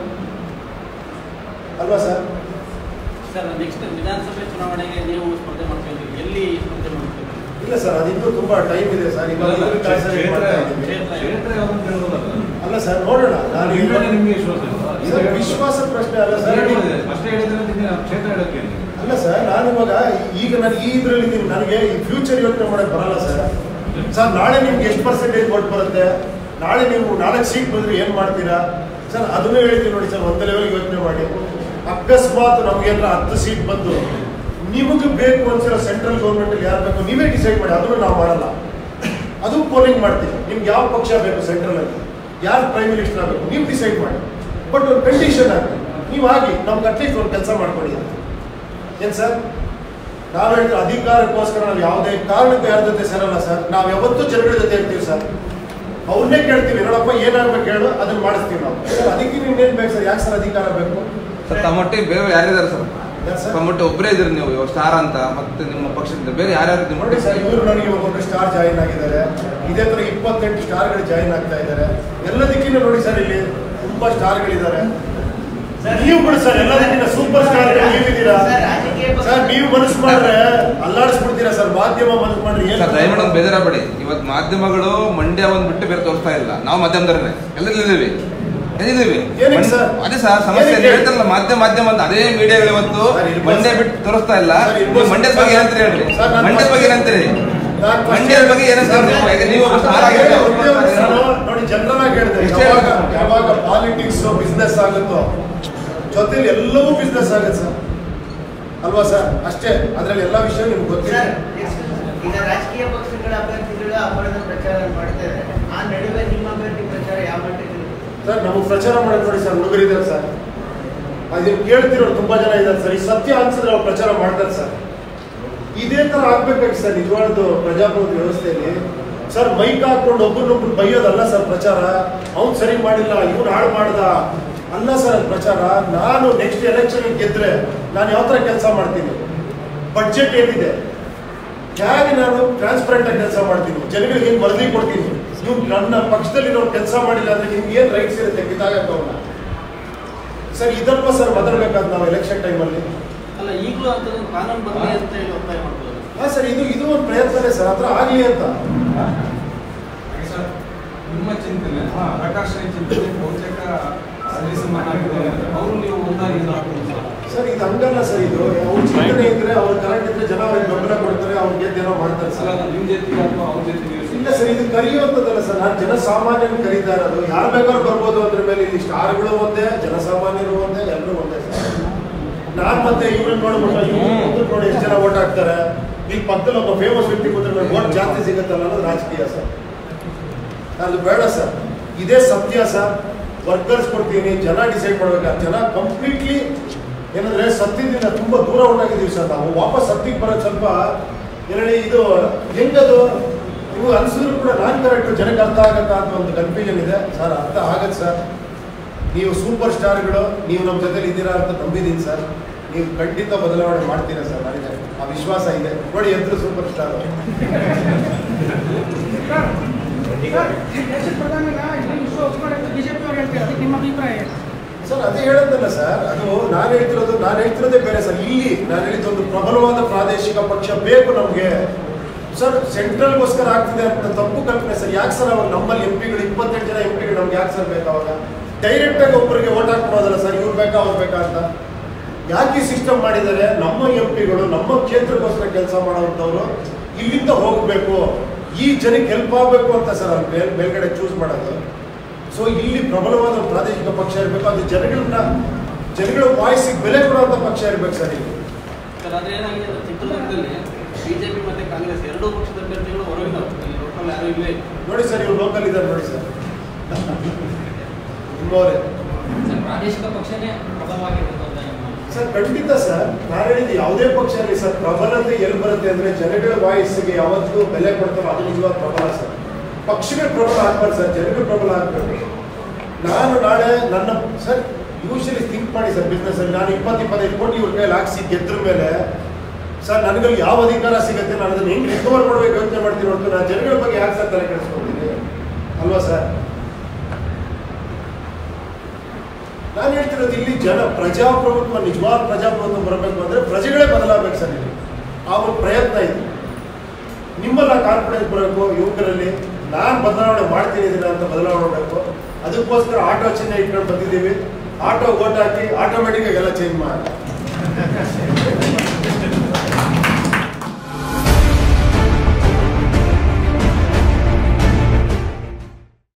[SPEAKER 1] ಅಲ್ವಾ ಸರ್?
[SPEAKER 5] ಸರ್ ನೆಕ್ಸ್ಟ್ ವಿಧಾನಸಭೆ ಚುನಾವಣೆಗೆ ನೀವು ಸ್ಪರ್ಧೆ ಮಾಡ್ತೀವಿ, ಎಲ್ಲಿ ಸ್ಪರ್ಧೆ ಮಾಡ್ತೀವಿ?
[SPEAKER 1] ಇಲ್ಲ ಸರ್, ಅದಿನ್ನೂ ತುಂಬಾ ಟೈಮ್ ಇದೆ ಸರ್. ಈಗ ಅಲ್ಲ ಸರ್, ನೋಡೋಣ. ನಾನು
[SPEAKER 7] ನಿಮಗೆ
[SPEAKER 1] ಸರ್ ವಿಶ್ವಾಸ ಪ್ರಶ್ನೆ ಅಲ್ಲ ಸರ್. ಅಲ್ಲ ಸರ್, ನಾನು ಇವಾಗ ಈಗ ನಾನು ಈ ಇದ್ರಲ್ಲಿ ಇದ್ದೀನಿ, ನನಗೆ ಈ ಫ್ಯೂಚರ್ ಯೋಚನೆ ಮಾಡಕ್ಕೆ ಬರಲ್ಲ ಸರ್. ಸರ್ ನಾಳೆ ನಿಮ್ಗೆ ಎಷ್ಟು ಪರ್ಸೆಂಟೇಜ್ ವೋಟ್ ಬರುತ್ತೆ, ನಾಳೆ ನೀವು ನಾಲ್ಕು ಸೀಟ್ ಬಂದ್ರೆ ಏನು ಮಾಡ್ತೀರಾ ಸರ್? ಅದನ್ನೇ ಹೇಳ್ತೀನಿ ನೋಡಿ ಸರ್, ಒಂದೇ ಲೆವೆಲ್ ಯೋಚನೆ ಮಾಡಿ. ಅಕಸ್ಮಾತ್ ನಮ್ಗೇನಾರ ಹತ್ತು ಸೀಟ್ ಬಂದು ನಿಮಗೆ ಬೇಕು ಅನ್ಸಿರೋ ಸೆಂಟ್ರಲ್ ಗೌರ್ಮೆಂಟಲ್ಲಿ ಯಾರು ಬೇಕು ನೀವೇ ಡಿಸೈಡ್ ಮಾಡಿ, ಅದನ್ನು ನಾವು ಮಾಡಲ್ಲ. ಅದು ಪೋಲಿಂಗ್ ಮಾಡ್ತೀವಿ. ನಿಮ್ಗೆ ಯಾವ ಪಕ್ಷ ಬೇಕು ಸೆಂಟ್ರಲಲ್ಲಿ, ಯಾರು ಪ್ರೈಮ್ ಮಿನಿಸ್ಟರ್ ಆಗಬೇಕು ನೀವು ಡಿಸೈಡ್ ಮಾಡಿ. ಬಟ್ ಒಂದು ಕಂಡೀಷನ್ ಆಗಿ ನೀವು ಆಗಿ ನಮ್ಗೆ ಅಟ್ಲೀಸ್ಟ್ ಒಂದು ಕೆಲಸ ಮಾಡ್ಕೊಡಿ ಅಂತ. ಏನು ಸರ್? ನಾವು ಹೇಳ್ತೀವಿ ಅಧಿಕಾರಕ್ಕೋಸ್ಕರ ನಾವು ಯಾವುದೇ ಕಾರಣಕ್ಕೂ ಯಾರ ಜೊತೆ ಸೇರಲ್ಲ ಸರ್. ನಾವು ಯಾವತ್ತೂ ಜನಗಳ ಜೊತೆ ಇರ್ತೀವಿ ಸರ್. ಅವ್ರನ್ನೇ ಕೇಳ್ತೀವಿ, ನೋಡಪ್ಪ ಏನಾಗಬೇಕು ಹೇಳು, ಅದನ್ನ ಮಾಡಿಸ್ತೀವಿ ನಾವು ಸರ್. ಅದಕ್ಕೆ ನಿಮ್ಗೇನು ಬೇಕು ಸರ್? ಯಾಕೆ ಸರ್ ಅಧಿಕಾರ ಬೇಕು
[SPEAKER 3] ಸರ್? ತಮ್ಮೊಟ್ಟಿಗೆ ಬೇರೆ ಯಾರಿದ್ದಾರೆ ಸರ್?
[SPEAKER 1] ಸರ್
[SPEAKER 3] ತಮ್ಮೊಟ್ಟಿಗೆ ಒಬ್ಬರೇ ಇದ್ರಿ ನೀವು ಸ್ಟಾರ್ ಅಂತ, ಮತ್ತೆ ನಿಮ್ಮ ಪಕ್ಷದಿಂದ ಬೇರೆ ಯಾರ್ಯಾರು ನಿಮ್ಮ
[SPEAKER 1] ನೋಡಿ ಸರ್, ಇವರು ನನಗೆ ಒಬ್ಬೊಬ್ಬರು ಸ್ಟಾರ್ ಜಾಯಿನ್ ಆಗಿದ್ದಾರೆ. ಇದೇ ತರ ಇಪ್ಪತ್ತೆಂಟು ಸ್ಟಾರ್ಗಳು ಜಾಯಿನ್ ಆಗ್ತಾ ಇದ್ದಾರೆ. ಎಲ್ಲದಕ್ಕಿಂತ ನೋಡಿ ಸರ್, ಇಲ್ಲಿ ತುಂಬಾ ಸ್ಟಾರ್ಗಳಿದ್ದಾರೆ. ನೀವುಗಳು ಸರ್ ಎಲ್ಲದಕ್ಕಿಂತ ಸೂಪರ್ ಸ್ಟಾರ್ಗಳು ನೀವಿದ್ದೀರಾ ಸರ್. ನೀವು ಮನಸ್ಸು ಮಾಡ್ರೆ ಅಲ್ಲಾಡಿಸ್ಬಿಡ್ತೀರಾ ಸರ್. ಮಾಧ್ಯಮ ಮನಸ್ಸು ಮಾಡ್ರಿ ಏನು
[SPEAKER 3] ಸರ್? ದಯಮಾಡಿ ಒಂದು ಬೇಜಾರಬೇಡಿ. ಇವತ್ತು ಮಾಧ್ಯಮಗಳು ಮಂಡ್ಯ ಒಂದು ಬಿಟ್ಟು ಬೇರೆ ತೋರಿಸ್ತಾ ಇಲ್ಲ. ನಾವು ಮಾಧ್ಯಮದವರೇ ಎಲ್ಲರಿದ್ದೀವಿ ಎಲ್ಲಿದ್ದೀವಿ. ಅದೇ ಸರ್ ಸಮಸ್ಯೆ ಹೇಳ್ತಾರಲ್ಲ ಮಾಧ್ಯಮ ಮಾಧ್ಯಮ ಅಂತ. ಅದೇ ಮೀಡಿಯಾಗಳು ಇವತ್ತು ಮಂಡ್ಯ ಬಿಟ್ಟು ತೋರಿಸ್ತಾ ಇಲ್ಲ. ನೀವು ಮಂಡ್ಯದ ಬಗ್ಗೆ ಏನಂತೀರಿ ಹೇಳ್ರಿ? ಮಂಡ್ಯದ ಬಗ್ಗೆ ಏನಂತೀರಿ? ಮಂಡ್ಯದ ಬಗ್ಗೆ ಏನಂತೀರಿ? ನೀವು
[SPEAKER 1] ನೋಡಿ, ಜನರನ್ನಾಗಿ ಹೇಳಿದೆ, ಯಾವಾಗ ಪಾಲಿಟಿಕ್ಸ್ ಬಿಸ್ನೆಸ್ ಆಗುತ್ತೋ ಜೊತೆಲಿ ಎಲ್ಲವೂ ಬಿಸ್ನೆಸ್ ಆಗುತ್ತೆ ಸರ್, ಅಲ್ವಾ ಸರ್? ಅಷ್ಟೇ. ಅದ್ರಲ್ಲಿ ಎಲ್ಲ ವಿಷಯ ನಿಮ್ಗೆ ಗೊತ್ತಿದೆ.
[SPEAKER 4] ಈಗ ರಾಜಕೀಯ ಪಕ್ಷಗಳ ಅಭ್ಯರ್ಥಿಗಳು ಅಪರದ ಪ್ರಚಾರ ಮಾಡ್ತಾ ಇದ್ದಾರೆ. ಆ ನಡುವೆ ನಿಮ್ಮ ಅಭ್ಯರ್ಥಿ ಪ್ರಚಾರ ಯಾವ ಮಟ್ಟಕ್ಕೆ?
[SPEAKER 1] ಸರ್ ನಮಗೆ ಪ್ರಚಾರ ಮಾಡೋದು ನೋಡಿ ಸರ್, ಹುಡುಗರಿದ್ದಾರೆ ಸರ್, ಅದನ್ನು ಕೇಳ್ತಿರೋರು ತುಂಬ ಜನ ಇದ್ದಾರೆ ಸರ್. ಈ ಸತ್ಯ ಅನ್ಸಿದ್ರೆ ಅವ್ರು ಪ್ರಚಾರ ಮಾಡ್ತಾರೆ ಸರ್. ಇದೇ ಥರ ಆಗ್ಬೇಕಾಗಿ ಸರ್ ನಿಜವಾದ ಪ್ರಜಾಪ್ರಭುತ್ವ ವ್ಯವಸ್ಥೆಯಲ್ಲಿ. ಸರ್ ಮೈಕ್ ಹಾಕೊಂಡು ಒಬ್ಬರನ್ನೊಬ್ರು ಬೈಯೋದಲ್ಲ ಸರ್ ಪ್ರಚಾರ. ಅವ್ನು ಸರಿ ಮಾಡಿಲ್ಲ, ಇವ್ನು ಹಾಳು ಮಾಡ್ದ ಅಲ್ಲ ಸರ್ ಅದು ಪ್ರಚಾರ. ನಾನು ನೆಕ್ಸ್ಟ್ ಎಲೆಕ್ಷನ್ ಗೆದ್ರೆ ನಾನು ಯಾವ ಥರ ಕೆಲಸ ಮಾಡ್ತೀನಿ, ಬಡ್ಜೆಟ್ ಏನಿದೆ ಹೇಗೆ ನಾನು ಟ್ರಾನ್ಸ್ಪರೆಂಟ್ ಆಗಿ ಕೆಲಸ ಮಾಡ್ತೀನಿ, ಜನಗಳಿಗೆ ಏನು ವರದಿ ಕೊಡ್ತೀನಿ. ನೀವು ನನ್ನ ಪಕ್ಷದಲ್ಲಿ ನಾವು ಕೆಲಸ ಮಾಡಿಲ್ಲ ಅಂದ್ರೆ ನಿಮ್ಗೆ ಏನು ರೈಟ್ಸ್ ಇರುತ್ತೆ ಕಿತ್ತಾಗಕ್ಕವನ್ನ ಸರ್. ಇದಲ್ಪ ಸರ್ ಮಾತಾಡ್ಬೇಕಾದ್ ನಾವು ಎಲೆಕ್ಷನ್ ಟೈಮಲ್ಲಿ.
[SPEAKER 5] ಅಲ್ಲ ಈಗಲೂ ಅಂತ ಕಾನೂನು ಬರಲಿ ಅಂತ ಹೇಳಿ ಒತ್ತಾಯ ಮಾಡ್ಬೋದು.
[SPEAKER 1] ಹಾಂ ಸರ್, ಇದು ಇದು ಒಂದು ಪ್ರಯತ್ನನೇ ಸರ್, ಹತ್ರ ಆಗಲಿ ಅಂತ.
[SPEAKER 7] ಸರ್ ನಿಮ್ಮ ಚಿಂತನೆ ಪ್ರಕಾಶ್ ಚಿಂತನೆ ಬಹುತೇಕ ಅವರು ನೀವು ಒಂದಾಗಿ
[SPEAKER 1] ಸರ್ ಇದು ಹಂಗಲ್ಲ ಸರ್. ಇದು ಅವ್ರ ಚಿಂತನೆ ಇದ್ರೆ ಅವ್ರ ಕರೆಕ್ಟ್ ಇದ್ರೆ ಜನ ಅವ್ರಿಗೆ ಬೆಂಬಲ ಕೊಡ್ತಾರೆ, ಅವ್ರ ಗೆದ್ದೇನೋ ಮಾಡ್ತಾರೆ ಸರ್.
[SPEAKER 7] ನಿಮ್ಮ ಜೊತೆಗೆ ಅಥವಾ ಅವ್ರ ಜೊತೆಗೆ
[SPEAKER 1] ಇಲ್ಲ ಸರ್, ಇದು ಕರೆಯುವಂಥದ್ದಲ್ಲ ಸರ್. ನಾನು ಜನಸಾಮಾನ್ಯರು ಕರೀತಾ ಇರೋದು. ಯಾರು ಬೇಕಾದ್ರೂ ಬರ್ಬೋದು ಅದ್ರ ಮೇಲೆ. ಇಲ್ಲಿ ಸ್ಟಾರ್ಗಳು ಒಂದೇ, ಜನಸಾಮಾನ್ಯರು ಒಂದೇ, ಎಲ್ಲರೂ ಒಂದೇ ಸರ್. ನಾನು ಮತ್ತೆ ಇವ್ರನ್ನ ನೋಡ್ಬಿಟ್ಟು ಇವ್ರು ನೋಡಿ ಎಷ್ಟು ಜನ ಓಟ್ ಹಾಕ್ತಾರೆ. ಇಲ್ಲಿ ಪಕ್ಕದಲ್ಲಿ ಒಬ್ಬ ಫೇಮಸ್ ವ್ಯಕ್ತಿ ಕೂತ್ರೆ ಓಟ್ ಜಾಸ್ತಿ ಸಿಗುತ್ತಲ್ಲ ಅನ್ನೋದು ರಾಜಕೀಯ ಸರ್. ಅದು ಬೇಡ ಸರ್. ಇದೇ ಸತ್ಯ ಸರ್. ವರ್ಕರ್ಸ್ ಕೊಡ್ತೀನಿ, ಜನ ಡಿಸೈಡ್ ಮಾಡ್ಬೇಕು. ಜನ ಕಂಪ್ಲೀಟ್ಲಿ ಏನಂದ್ರೆ ಸತ್ಯದಿಂದ ತುಂಬಾ ದೂರ ಹೊಂಟಾಗಿದ್ದೀವಿ ಸರ್ ನಾವು. ವಾಪಸ್ ಸತ್ಯಕ್ಕೆ ಬರೋದು ಸ್ವಲ್ಪ ಏನೇಳಿ ಇದು ಹೆಂಗದು ನೀವು ಅನ್ಸಿದ್ರು ಕೂಡ ನಾನು ಕರೆಕ್ಟ್ ಜನಕ್ಕೆ ಅರ್ಥ ಆಗತ್ತಾ ಅಂತ ಒಂದು ಕನ್ಫ್ಯೂಷನ್ ಇದೆ ಸರ್. ಅರ್ಥ ಆಗತ್ತೆ ಸರ್. ನೀವು ಸೂಪರ್ ಸ್ಟಾರ್ಗಳು, ನೀವು ನಮ್ಮ ಜೊತೆಲಿ ಇದ್ದೀರಾ ಅಂತ ನಂಬಿದ್ದೀನಿ ಸರ್. ನೀವು ಖಂಡಿತ ಬದಲಾವಣೆ ಮಾಡ್ತೀರಾ ಸರ್, ನನಗೆ ಆ ವಿಶ್ವಾಸ ಇದೆ. ನೋಡಿ ಎಂತ ಸೂಪರ್ ಸ್ಟಾರ್.
[SPEAKER 2] ಈಗ ದೇಶದ ಪ್ರಧಾನಿ ಬಿಜೆಪಿ ಅವ್ರು ಹೇಳ್ತಾರೆ, ಅದಕ್ಕೆ ನಿಮ್ಮ ಅಭಿಪ್ರಾಯ ಏನು
[SPEAKER 1] ಸರ್? ಅದೇ ಹೇಳೋದಲ್ಲ ಸರ್. ಅದು ನಾನು ಹೇಳ್ತಿರೋದು ನಾನು ಹೇಳ್ತಿರೋದೇ ಬೇರೆ ಸರ್. ಇಲ್ಲಿ ನಾನು ಹೇಳಿದ ಒಂದು ಪ್ರಬಲವಾದ ಪ್ರಾದೇಶಿಕ ಪಕ್ಷ ಬೇಕು ನಮಗೆ ಸರ್. ಸೆಂಟ್ರಲ್ಗೋಸ್ಕರ ಆಗ್ತಿದೆ ಅಂತ ತಪ್ಪು ಕಲ್ಪನೆ ಸರ್. ಯಾಕೆ ಸರ್ ಅವಾಗ ನಮ್ಮಲ್ಲಿ ಎಂ ಪಿಗಳು ಇಪ್ಪತ್ತೆಂಟು ಜನ ಎಂ ಪಿಗಳು ನಮ್ಗೆ ಯಾಕೆ ಸರ್ ಬೇಕು? ಅವಾಗ ಡೈರೆಕ್ಟಾಗಿ ಒಬ್ಬರಿಗೆ ಓಟ್ ಹಾಕ್ಬೋದಲ್ಲ ಸರ್, ಇವ್ರು ಬೇಕಾ ಅವ್ರು ಬೇಕಾ ಅಂತ. ಯಾಕೆ ಈ ಸಿಸ್ಟಮ್ ಮಾಡಿದ್ದಾರೆ? ನಮ್ಮ ಎಂ ಪಿಗಳು ನಮ್ಮ ಕ್ಷೇತ್ರಕ್ಕೋಸ್ಕರ ಕೆಲಸ ಮಾಡೋವಂಥವ್ರು ಇಲ್ಲಿಂದ ಹೋಗಬೇಕು, ಈ ಜನಕ್ಕೆ ಹೆಲ್ಪ್ ಆಗಬೇಕು ಅಂತ ಸರ್ ಅಲ್ಲಿ ಮೇಲ್ ಮೇಲ್ಗಡೆ ಚೂಸ್ ಮಾಡೋದು. ಸೊ ಇಲ್ಲಿ ಪ್ರಬಲವಾದ ಪ್ರಾದೇಶಿಕ ಪಕ್ಷ ಇರಬೇಕು. ಅದು ಜನಗಳನ್ನ ಜನಗಳ ವಾಯ್ಸಿಗೆ ಬೆಲೆ ಕೊಡುವಂಥ ಪಕ್ಷ ಇರಬೇಕು ಸರ್. ಇಲ್ಲಿ
[SPEAKER 5] ಸರ್ ಅದೇನಾಗಿದೆ ಅಂದ್ರೆ ಚಿತ್ರದುರ್ಗದಲ್ಲಿ ಬಿಜೆಪಿ ಮತ್ತೆ ಕಾಂಗ್ರೆಸ್ ಎರಡೂ ಪಕ್ಷದ ಅಭ್ಯರ್ಥಿಗಳು ಹೊರಗಿದ್ದಾರೆ, ಲೋಕಲ್ ಯಾರು ಇಲ್ಲೇ
[SPEAKER 1] ನೋಡಿ ಸರ್. ಇವ್ರು ಲೋಕಲ್ ಇದ್ದಾರೆ ನೋಡಿ ಸರ್. ನಿಮ್ಮವರೇ
[SPEAKER 5] ಪ್ರಾದೇಶಿಕ ಪಕ್ಷನೇ ಪ್ರಬಲವಾಗಿರುತ್ತೆ
[SPEAKER 1] ಸರ್. ಖಂಡಿತ ಸರ್. ನಾನು ಹೇಳಿದ್ದು ಯಾವುದೇ ಪಕ್ಷ ಇರಲಿ ಸರ್, ಪ್ರಬಲತೆ ಎಲ್ಲಿ ಬರುತ್ತೆ ಅಂದರೆ ಜನಗಳ ವಾಯ್ಸ್ಗೆ ಯಾವತ್ತೂ ಬೆಲೆ ಕೊಡ್ತಾರೋ ಅದು ನಿಜವಾದ ಪ್ರಬಲ ಸರ್. ಪಕ್ಷಗಳು ಪ್ರಬಲ ಆಗ್ಬಾರ್ದು ಸರ್, ಜನಗಳು ಪ್ರಬಲ ಆಗಬೇಕು. ನಾನು ನಾಳೆ ನನ್ನ ಸರ್ ಯೂಶಲಿ ಥಿಂಕ್ ಮಾಡಿ ಸರ್ ಬಿಸ್ನೆಸ್ಸಲ್ಲಿ ನಾನು ಇಪ್ಪತ್ತು ಇಪ್ಪತ್ತೈದು ಕೋಟಿ ಇವ್ರ ಕೈಯಲ್ಲಿ ಹಾಕ್ಸಿ ಗೆದ್ರ ಮೇಲೆ ಸರ್ ನನಗಲ್ಲಿ ಯಾವ ಅಧಿಕಾರ ಸಿಗುತ್ತೆ, ನಾನು ಅದನ್ನು ಹೆಂಗೆ ರಿಕವರ್ ಮಾಡಬೇಕು ಯೋಚನೆ ಮಾಡ್ತೀನಿ ಹೊರತು ನಾನು ಜನಗಳ ಬಗ್ಗೆ ಯಾಕೆ ಸರ್ ತಲೆ ಕೆಡಿಸ್ಕೊಳ್ತೀನಿ ಅಲ್ವಾ ಸರ್? ನಾನು ಹೇಳ್ತಿರೋದು ಇಲ್ಲಿ ಜನ ಪ್ರಜಾಪ್ರಭುತ್ವ, ನಿಜವಾದ ಪ್ರಜಾಪ್ರಭುತ್ವ ಬರಬೇಕು ಅಂದರೆ ಪ್ರಜೆಗಳೇ ಬದಲಾಗಬೇಕು ಸರ್. ಇಲ್ಲಿ ಆ ಒಂದು ಪ್ರಯತ್ನ ಇದೆ. ನಿಮ್ಮಲ್ಲ ಕಾನ್ಫಿಡೆನ್ಸ್ ಬರಬೇಕು ಯುವಕರಲ್ಲಿ. ನಾನು ಬದಲಾವಣೆ ಮಾಡ್ತೀನಿ ಇದನ್ನ ಅಂತ ಬದಲಾವಣೆ ಮಾಡಬೇಕು. ಅದಕ್ಕೋಸ್ಕರ ಆಟೋ ಚಿಹ್ನೆ ಇಟ್ಕೊಂಡು ಬಂದಿದ್ದೀವಿ. ಆಟೋ ಓಟ್ ಹಾಕಿ ಆಟೋಮೆಟಿಕ್ಕಾಗಿ ಎಲ್ಲ ಚೇಂಜ್ ಮಾಡಿ